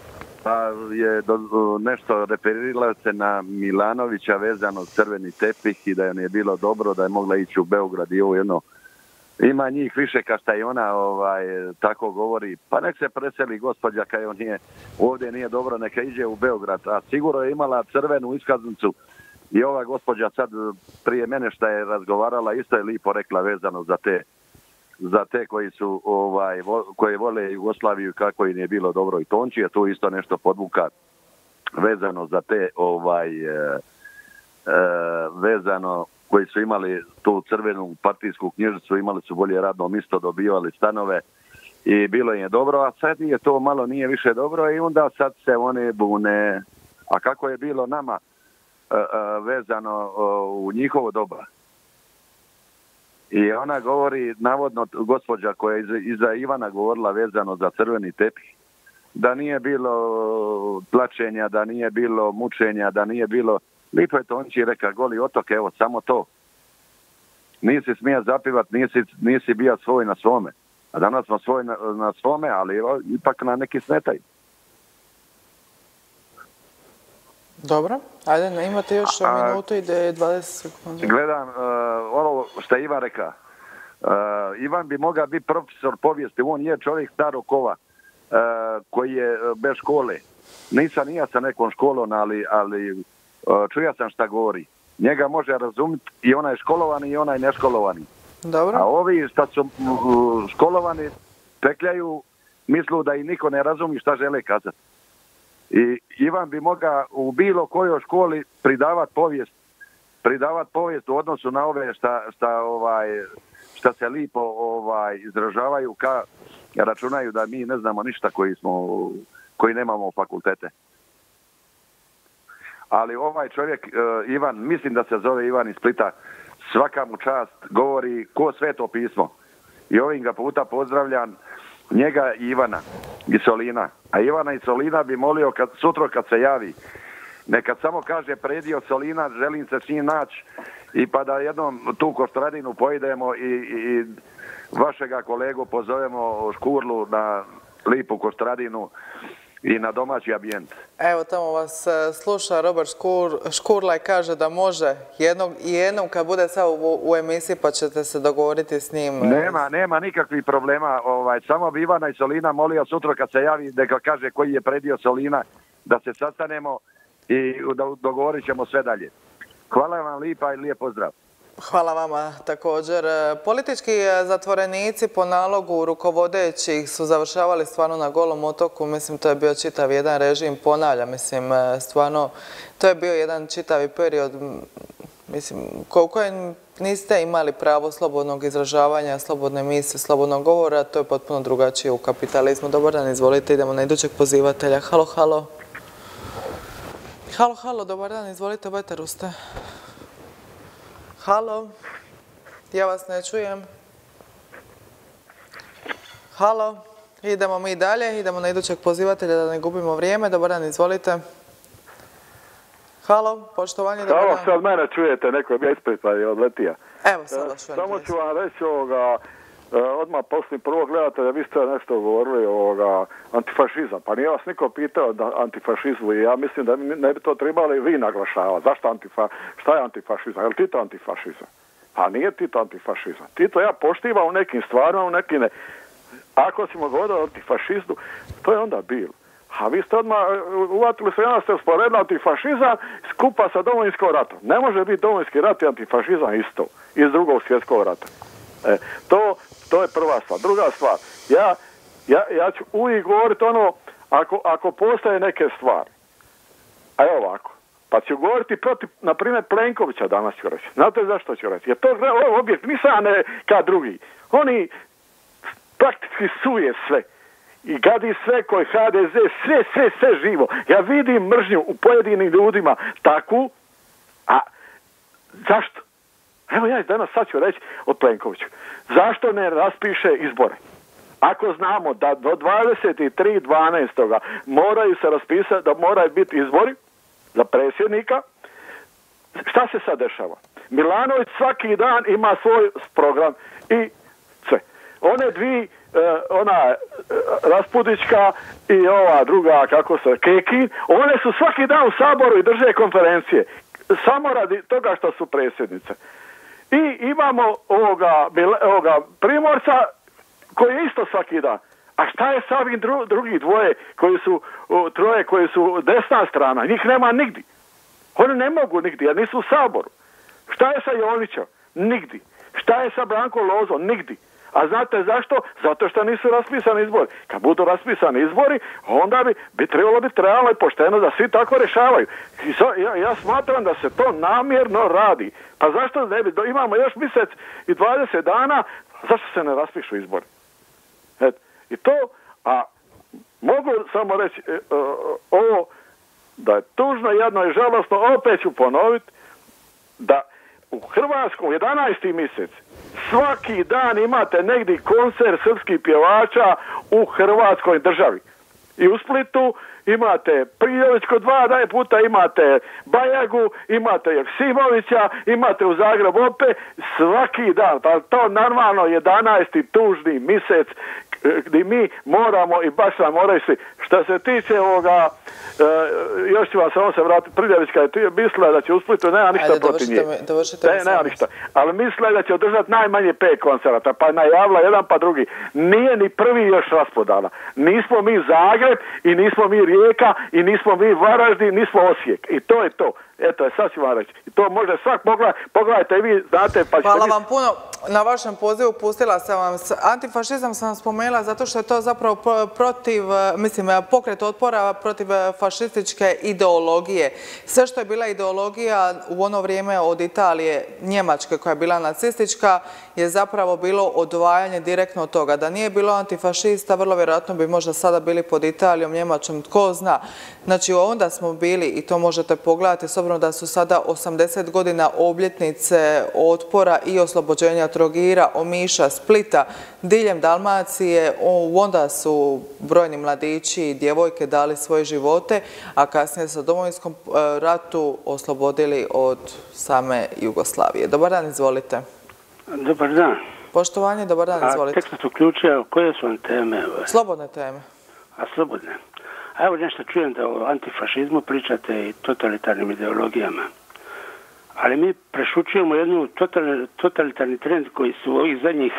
pa je do, uh, nešto referirala se na Milanovića vezano crveni tepih i da je nije bilo dobro, da je mogla ići u Beograd i ovo jedno. Ima njih više ka šta i ona ovaj, tako govori. Pa nek se preseli gospođa kaj on nije, ovdje nije dobro, neka iđe u Beograd. A sigurno je imala crvenu iskaznicu. I ova gospođa sad prije mene što je razgovarala isto je lipo rekla vezano za te za te koji su ovaj koji vole Jugoslaviju kako im je bilo dobro i Tonči je tu isto nešto podvuka vezano za te ovaj e, e, vezano koji su imali tu crvenu partijsku knjižicu, imali su bolje radno mjesto, dobivali stanove i bilo im je dobro, a sad je to malo nije više dobro i onda sad se one bune. A kako je bilo nama vezano u njihovo doba. I ona govori, navodno gospođa koja je iza Ivana govorila vezano za crveni tepih, da nije bilo plačenja, da nije bilo mučenja, da nije bilo... Lipo je to on će reka, goli otok, evo, samo to. Nisi smija zapivat, nisi, nisi bija svoj na svome. A danas smo svoj na, na svome, ali ipak na neki smetaj. Dobro, ajde, imate još minutu i dvadeset sekundi. Gledam, uh, ono što je Ivan reka. Uh, Ivan bi mogao biti profesor povijesti, on je čovjek starog kova, uh, koji je bez škole. Nisam nija sa nekom školom, ali, ali uh, čuja sam šta govori. Njega može razumjeti i onaj školovani i onaj neškolovani. Dobro. A ovi što su uh, školovani pekljaju, mislu da i niko ne razumi šta žele kazati. I Ivan bi mogao u bilo kojoj školi pridavati povijest, pridavati povijest u odnosu na ove šta, šta, ovaj, šta se lipo ovaj, izražavaju, ka računaju da mi ne znamo ništa koji, smo, koji nemamo fakultete. Ali ovaj čovjek, Ivan, mislim da se zove Ivan iz Splita, svaka mu čast, govori ko Sveto pismo. I ovim ga puta pozdravljam, njega i Ivana i Solina. A Ivana i Solina bi molio kad, sutro kad se javi, neka samo kaže predio Solina, želim se s njim naći i pa da jednom tu Koštradinu pojedemo i, i, i vašega kolegu pozovemo Škurlu na lipu Koštradinu i na domaći ambijent. Evo, tamo vas sluša Robert Škur, Škurla i kaže da može jednom i jednom kad bude sad u, u emisiji pa ćete se dogovoriti s njim. Nema, nema nikakvih problema. Ovaj, samo bi Ivana i Solina molio sutra kad se javi da kaže koji je predio Solina da se sastanemo i dogovorit ćemo sve dalje. Hvala vam lipa i lijep pozdrav. Hvala vama također. Politički zatvorenici po nalogu rukovodećih su završavali stvarno na Golom otoku. Mislim, to je bio čitav jedan režim, ponavlja. Mislim, stvarno, to je bio jedan čitavi period. Mislim, koliko niste imali pravo slobodnog izražavanja, slobodne misli, slobodnog govora, to je potpuno drugačije u kapitalizmu. Dobar dan, izvolite, idemo na idućeg pozivatelja. Halo, halo. Halo, halo, dobar dan, izvolite, u eteru ste. Halo, ja vas ne čujem. Halo, idemo mi dalje, idemo na idućeg pozivatelja da ne gubimo vrijeme. Dobar dan, izvolite. Halo, poštovanje, dobar dan. Halo, sad mene čujete, neko je ispred pa je odletija. Evo, sada čujem. Samo ću vam reći ovoga, odmah poslije prvog gledatelja, vi ste nešto govorili ovoga, antifašizam. Pa nije vas niko pitao da antifašizmu i ja mislim da ne bi to trebali vi naglašavati. Zašto antifa, šta je antifašizam? Je li Tito antifašizam? Pa nije Tito antifašizam. Tito ja poštiva u nekim stvarima, u nekim ne. Ako smo govorili o antifašistu, to je onda bilo. A vi ste odmah uvatili se, jedna ste usporedili antifašizam skupa sa Domovinskom ratom. Ne može biti Domovinski rat i antifašizam isto iz drugog svjetskog rata. E, to, to je prva stvar. Druga stvar, ja, ja, ja ću uvijek govoriti ono, ako, ako postoje neke stvari, a evo ovako, pa ću govoriti protiv, na primjer, Plenkovića danas ću reći. Znate zašto ću reći? Jer to je objekt, nisam ne ka drugi. Oni praktički suje sve. I gadi sve koji ha de ze, sve, sve, sve živo. Ja vidim mržnju u pojedinim ljudima takvu, a zašto? Evo ja danas sad ću reći od Plenkovića. Zašto ne raspiše izbore? Ako znamo da do dvadeset tri dvanaestog moraju se raspisati, da moraju biti izbori za predsjednika, šta se sad dešava? Milanović svaki dan ima svoj program i sve. One dvi, ona Raspudićka i ova druga, kako se, Kekin, one su svaki dan u Saboru i drže konferencije. Samo radi toga što su predsjednice. I imamo ovoga, ovoga Primorca koji je isto svaki dan. A šta je sa ovim dru, drugi dvoje koji su, troje koji su desna strana? Njih nema nigdi. Oni ne mogu nigdi jer nisu u Saboru. Šta je sa Jonićem? Nigdi. Šta je sa Brankom Lozom? Nigdi. A znate zašto? Zato što nisu raspisani izbori. Kad budu raspisani izbori, onda bi, bi trebalo biti realno i pošteno da svi tako rješavaju. I so, ja, ja smatram da se to namjerno radi. Pa zašto ne bi? Imamo još mjesec i dvadeset dana, zašto se ne raspišu izbori? Et, I to, a mogu samo reći e, ovo, da je tužno, jedno i žalostno, opet ću ponoviti, da u Hrvatskom jedanaesti mjesec svaki dan imate negdje koncert srpskih pjevača u Hrvatskoj državi. I u Splitu imate Prijovićko dva daj puta, imate Bajagu, imate Jeksimovića, imate u Zagrebu opet, svaki dan. Pa to normalno jedanaesti tužni mjesec gdje mi moramo i baš nam moraju svi. Što se tiče ovoga, e, još ću vam samo se vratiti, Priljevićka je mislila da će u Splitu, nema ništa protiv nje. Ne, nema ništa. Ali mislila da će održati najmanje pet koncerata, pa najavila jedan pa drugi. Nije ni prvi još raspodala. Nismo mi Zagreb i nismo mi Rijeka i nismo mi Varaždin, nismo Osijek. I to je to. Eto, sad ću vam reći. I to može svak pogledati. Pogledajte i vi, znate, pa ćete... Hvala vam puno. Na vašem pozivu pustila sam vam. Antifašizam sam spomenula zato što je to zapravo protiv, mislim, pokret otpora protiv fašističke ideologije. Sve što je bila ideologija u ono vrijeme od Italije, Njemačke koja je bila nacistička, je zapravo bilo odvajanje direktno od toga. Da nije bilo antifašista, vrlo vjerojatno bi možda sada bili pod Italijom, Njemačkom, tko zna. Znači, onda smo bili, i to možete pogledati, s obzirom da su sada osamdeset godina obljetnice otpora i oslobođenja Trogira, Omiša, Splita, diljem Dalmacije, onda su brojni mladići i djevojke dali svoje živote, a kasnije se u Domovinskom ratu oslobodili od same Jugoslavije. Dobar dan, izvolite. Dobar dan. Poštovanje, dobar dan, izvolite. A tek sam se uključio, koje su vam teme? Slobodne teme. A slobodne? A evo nešto čujem da o antifašizmu pričate i totalitarnim ideologijama. Ali mi prešućujemo jednu totalitarni trend koji su ovih zadnjih,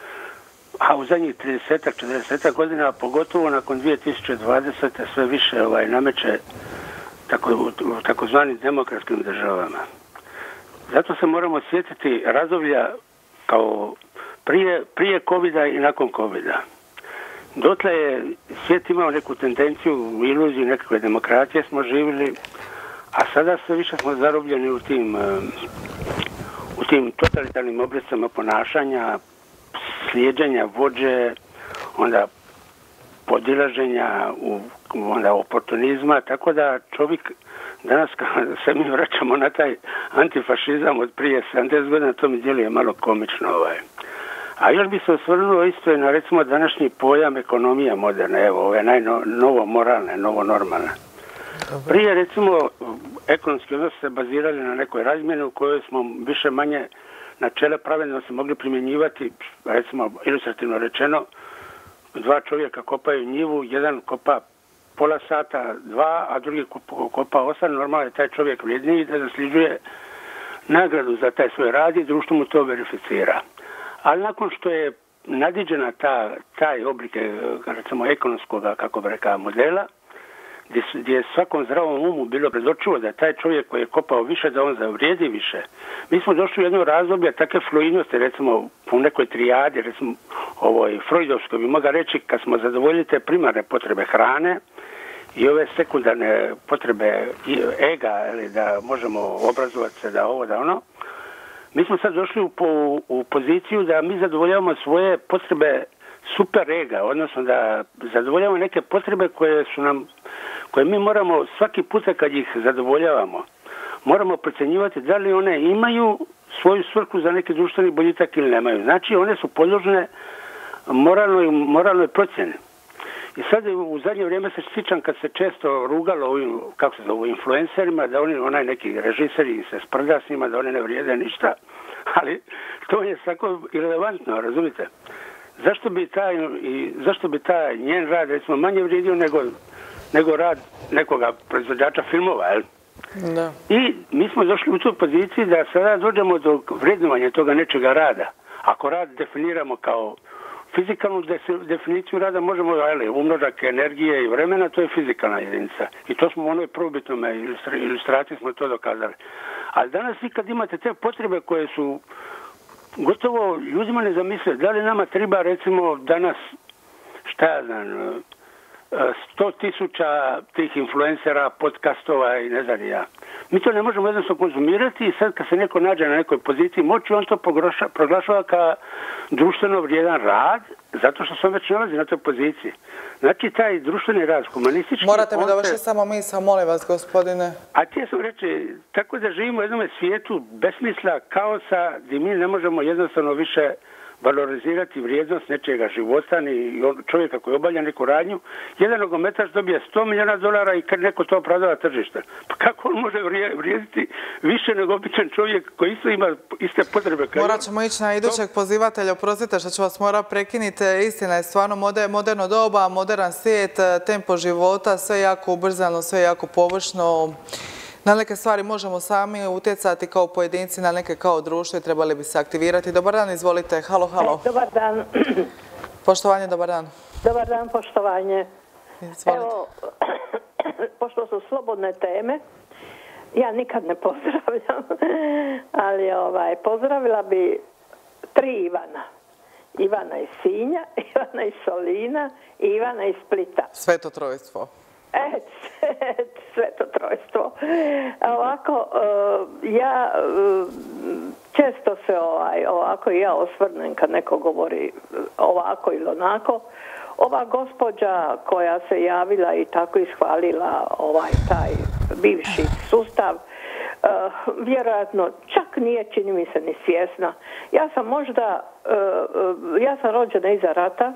a u zadnjih trideset četrdeset godina, pogotovo nakon dvije tisuće dvadesete sve više ovaj, nameće tako, u takozvanim demokratskim državama. Zato se moramo sjetiti razdoblja kao prije, prije covida i nakon covida. Dotle je svijet imao neku tendenciju, iluziju nekakve demokracije smo živjeli, a sada sve više smo zarobljeni u tim tim totalitarnim oblicama ponašanja, slijeđenja vođe, onda podilaženja, onda oportunizma, tako da čovjek danas kad se mi vraćamo na taj antifašizam od prije sedamdeset godina, to mi djeluje malo komično. Ovaj. A još bi se osvrnuo isto i na recimo današnji pojam ekonomija moderna, evo, ove najnovo moralne, novo normalne. Prije recimo ekonomski odnos se bazirali na nekoj razmjeni u kojoj smo više manje načela pravednosti mogli primjenjivati, recimo ilustrativno rečeno, dva čovjeka kopaju njivu, jedan kopa pola sata, dva, a drugi kopa osam, normalno je taj čovjek vrijedniji da zaslužuje nagradu za taj svoj rad i društvo mu to verificira. Ali nakon što je nadiđena ta, taj oblik, recimo ekonomskog, kako bi rekao, modela, gdje, gdje je svakom zdravom umu bilo predočivo da taj čovjek koji je kopao više, da on zavrijedi više. Mi smo došli u jedno razdoblje takve fluidnosti, recimo u nekoj trijadi, recimo ovoj freudovskoj bi mogao reći, kad smo zadovoljili te primarne potrebe hrane i ove sekundarne potrebe ega, ili da možemo obrazovati se da ovo, da ono, mi smo sad došli u, po, u poziciju da mi zadovoljavamo svoje potrebe super ega, odnosno da zadovoljavamo neke potrebe koje su nam, koje mi moramo svaki puta kad ih zadovoljavamo, moramo procjenjivati da li one imaju svoju svrhu za neki društveni boljitak ili nemaju. Znači one su podložne moralnoj, moralnoj procjeni. I sad u zadnje vrijeme se sjećam kad se često rugalo ovim, kako se zove, influencerima, da oni, onaj neki režiseri se sprda s njima, da oni ne vrijede ništa, ali to je tako irelevantno, razumite? Zašto bi taj, i zašto bi taj njen rad, recimo, manje vrijedio nego, nego rad nekoga proizvođača filmova, jel? Da. I mi smo došli u tu poziciju da sada dođemo do vrednovanja toga nečega rada. Ako rad definiramo kao fizikalnu definiciju rada, možemo, ali umnožak energije i vremena, to je fizikalna jedinica. I to smo u onoj prvobitnoj ilustraciji smo to dokazali. Ali danas vi kad imate te potrebe koje su gotovo ljudima ne zamisle, da li nama treba recimo danas, šta ja znam, sto tisuća tih influencera, podcastova i ne znam ja. Mi to ne možemo jednostavno konzumirati i sad kad se neko nađe na nekoj poziciji moći, on to proglašava kao društveno vrijedan rad, zato što se on već nalazi na toj poziciji. Znači, taj društveni rad, humanistički... Morate mi dovršiti se... samo misao, molim vas, gospodine. A ti sam reći, tako da živimo u jednom svijetu besmisla, kaosa, gdje mi ne možemo jednostavno više valorizirati vrijednost nečega života, ni čovjeka koji obavlja neku radnju. Jedan nogometaš dobije sto milijuna dolara i kad neko to opravdava tržište. Pa kako on može vrijediti više nego običan čovjek koji isto ima iste potrebe? Morat ćemo ići na idućeg pozivatelja. Oprostite što ću vas morat prekinuti. Istina je stvarno moderno doba, modern svijet, tempo života, sve jako ubrzano, sve jako površno. Na neke stvari možemo sami utjecati kao pojedinci, na neke kao društvo i trebali bi se aktivirati. Dobar dan, izvolite. Halo, halo. E, dobar dan. Poštovanje, dobar dan. Dobar dan, poštovanje. Izvolite. Evo, pošto su slobodne teme, ja nikad ne pozdravljam, ali ovaj, pozdravila bi tri Ivana. Ivana iz Sinja, Ivana iz Solina i Ivana iz Splita. Sveto trojstvo. E, sveto trojstvo. Ovako, ja često se ovaj, ovako i ja osvrnem kad neko govori ovako ili onako. Ova gospođa koja se javila i tako ishvalila ovaj taj bivši sustav, vjerojatno čak nije, čini mi se, ni svjesna. Ja sam možda, ja sam rođena iza rata,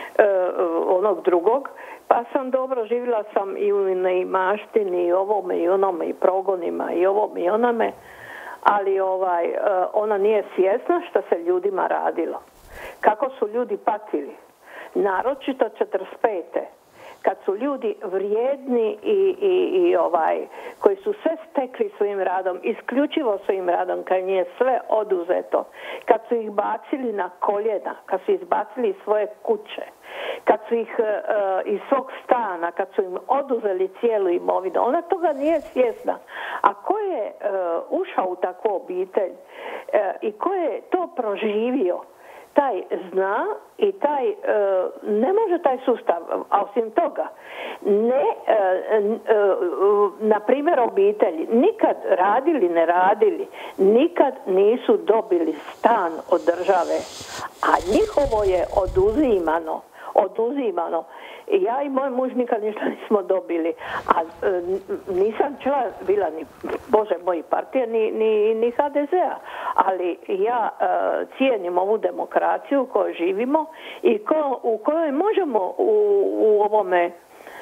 onog drugog, pa sam dobro, živjela sam i u neimaštini, i ovome i onome, i progonima, i ovome i onome, ali ovaj, ona nije svjesna što se ljudima radilo. Kako su ljudi patili. Naročito četrdeset pete kad su ljudi vrijedni i, i, i ovaj, koji su sve stekli svojim radom, isključivo svojim radom, kad im je sve oduzeto, kad su ih bacili na koljena, kad su izbacili iz svoje kuće, kad su ih uh, iz svog stana, kad su im oduzeli cijelu imovinu, ona toga nije svjesna. A ko je uh, ušao u takvu obitelj uh, i ko je to proživio, taj zna i taj e, ne može taj sustav, a osim toga ne, e, e, na primjer obitelji nikad radili, ne radili, nikad nisu dobili stan od države, a njihovo je oduzimano, oduzimano. Ja i moj muž nikad ništa nismo dobili, a e, nisam čula bila ni, Bože moji, partije, ni, ni, ni ha de zea, ali ja e, cijenim ovu demokraciju u kojoj živimo i ko, u kojoj možemo u, u ovome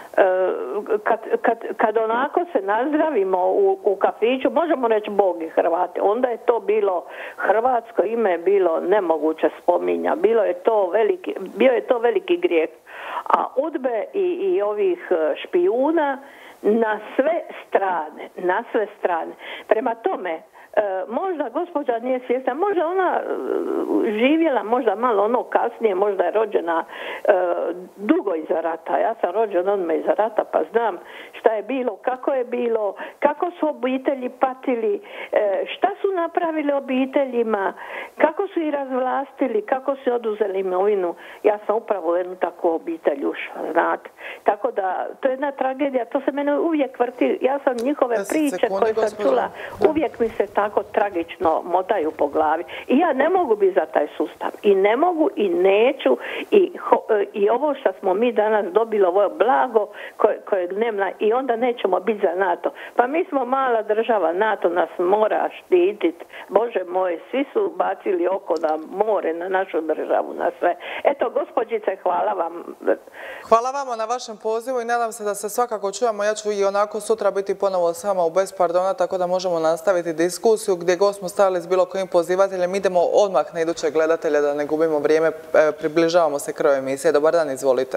Kad, kad, kad onako se nazdravimo u, u kafiću, možemo reći Bog i Hrvati, onda je to bilo hrvatsko ime, bilo nemoguće spominja, bilo je to veliki, bio je to veliki grijeh. A udbe i, i ovih špijuna na sve strane, na sve strane. Prema tome, E, možda gospođa nije svjesna, možda ona e, živjela možda malo ono kasnije, možda je rođena e, dugo iza rata. Ja sam rođena odmah iza rata pa znam šta je bilo, kako je bilo, kako su obitelji patili, e, šta su napravili obiteljima, kako su ih razvlastili, kako su oduzeli imovinu. Ja sam upravo u jednu takvu obitelj ušla, znate. Tako da, to je jedna tragedija, to se mene uvijek vrti. Ja sam njihove priče koje sam čula, uvijek mi se tako tragično motaju po glavi. I ja ne mogu biti za taj sustav. I ne mogu i neću. I, ho, i ovo što smo mi danas dobili, ovo je blago koje, kojeg nema, i onda nećemo biti za NATO. Pa mi smo mala država, NATO nas mora štititi. Bože moj, svi su bacili oko na more, na našu državu, na sve. Eto, gospođice, hvala vam. Hvala vama na vašem pozivu i nadam se da se svakako čujemo. Ja ću i onako sutra biti ponovo s vama u Bez pardona, tako da možemo nastaviti diskusiju gdje god smo stavili s bilo kojim pozivateljem. Idemo odmah na idućeg gledatelja da ne gubimo vrijeme. Približavamo se kraju emisije. Dobar dan, izvolite.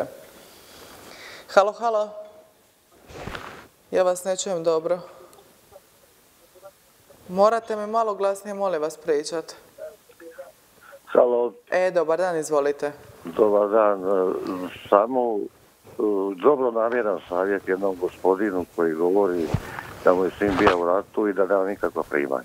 Halo, halo. Ja vas ne čujem dobro. Morate mi malo glasnije, molim vas, pričati. Halo. E, dobar dan, izvolite. Dobar dan. Samo dobro namjeran savjet jednom gospodinu koji govori da mu je sin bio u ratu i da nema nikakva primanja.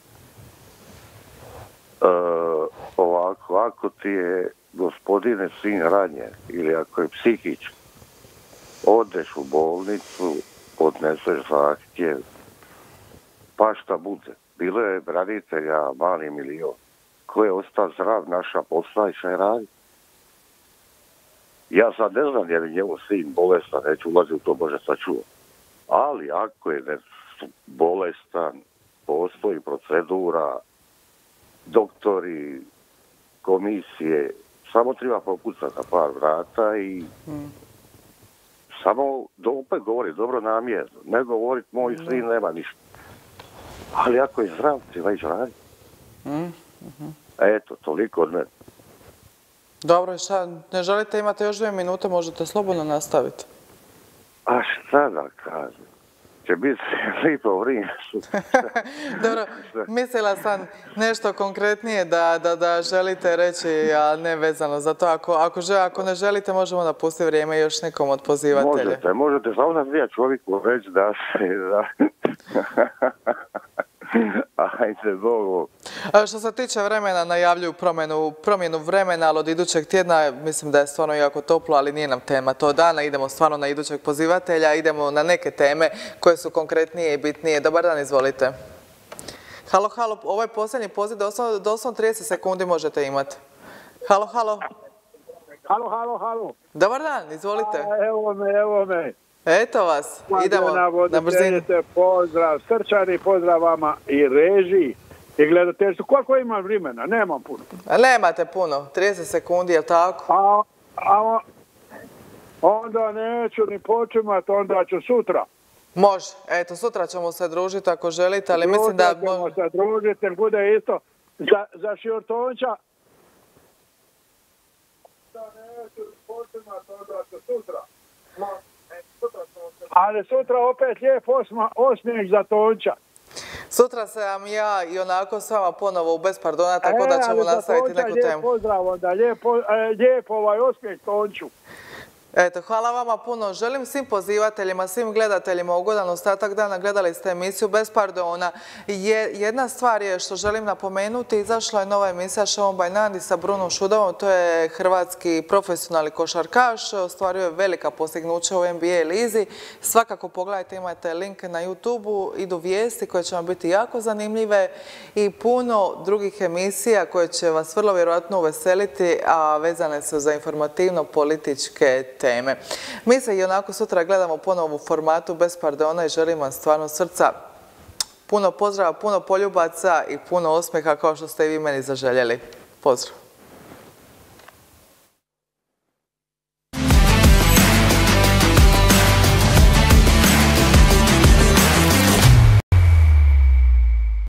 E, ovako, ako ti je gospodine sin ranjen ili ako je psihički, odeš u bolnicu, podneseš zahtjev, pa šta bude. Bilo je branitelja mali milion. Ko je ostao zdrav, naša posla i šta je radi. Ja sad ne znam je li njemu sin bolestan, neću ulaziti u to, Bože sačuva. Ali ako je ne bolestan, postoji procedura, doktori, komisije, samo treba popucati na par vrata i mm. samo do, opet govori dobro namjerno, ne govoriti moj mm. sin nema ništa. Ali ako je zdrav, treba ići raditi. Mm. Mm-hmm. Eto, toliko od mene. Dobro, šta, ne želite, imate još dvije minute, možete slobodno nastaviti. A šta da kažem? Će biti lipo vrijeme. Dobro, mislila sam nešto konkretnije da, da, da želite reći, a ne vezano za to. Ako, ako, žel, ako ne želite, možemo napustiti vrijeme još nekom od pozivatelja. Možete, možete. Samo da dvije čovjeku reći da se... Da... Ajde, Bogu. Što se tiče vremena, najavljuju promjenu, promjenu vremena, ali od idućeg tjedna mislim da je stvarno jako toplo, ali nije nam tema to dana. Idemo stvarno na idućeg pozivatelja, idemo na neke teme koje su konkretnije i bitnije. Dobar dan, izvolite. Halo, halo, ovo je posljednji poziv, doslovno, doslovno trideset sekundi možete imati. Halo, halo. Halo, halo, halo. Dobar dan, izvolite. A, evo me, evo me. Eto vas, idemo na brzinu. Pozdrav, srčani pozdrav vama i režiji i gledateljstvu. Koliko imam vremena? Nemam puno. A nemate puno, trideset sekundi, je li tako? A, a onda neću ni počimati, onda ću sutra. Može, eto, sutra ćemo se družiti ako želite, ali sutra mislim da... Sutra ćemo se družiti, jer bude isto za, za Širtonča. Onda neću ni počimati, onda ću sutra. No. Ali sutra opet lijep osmijeh za Tonča. Sutra sam ja i onako s vama ponovo u Bez pardona, tako e, da ćemo nastaviti neku temu. Pozdrav onda, lijep, lijep ovaj osmijeh Tonču. Eto, hvala vama puno. Želim svim pozivateljima, svim gledateljima ugodan ostatak dana. Gledali ste emisiju Bez pardona. Jedna stvar je što želim napomenuti, izašla je nova emisija Šaon by Nandi sa Brunom Šudavom. To je hrvatski profesionalni košarkaš. Ostvario je velika postignuća u N B A lizi. Svakako pogledajte, imate link na YouTube-u. Idu vijesti koje će vam biti jako zanimljive i puno drugih emisija koje će vas vrlo vjerojatno uveseliti, a vezane su za informativno-političke teme. Mi se i onako sutra gledamo ponovo u formatu Bez pardona i želim vam stvarno srca puno pozdrava, puno poljubaca i puno osmijeha kao što ste i vi meni zaželjeli. Pozdrav!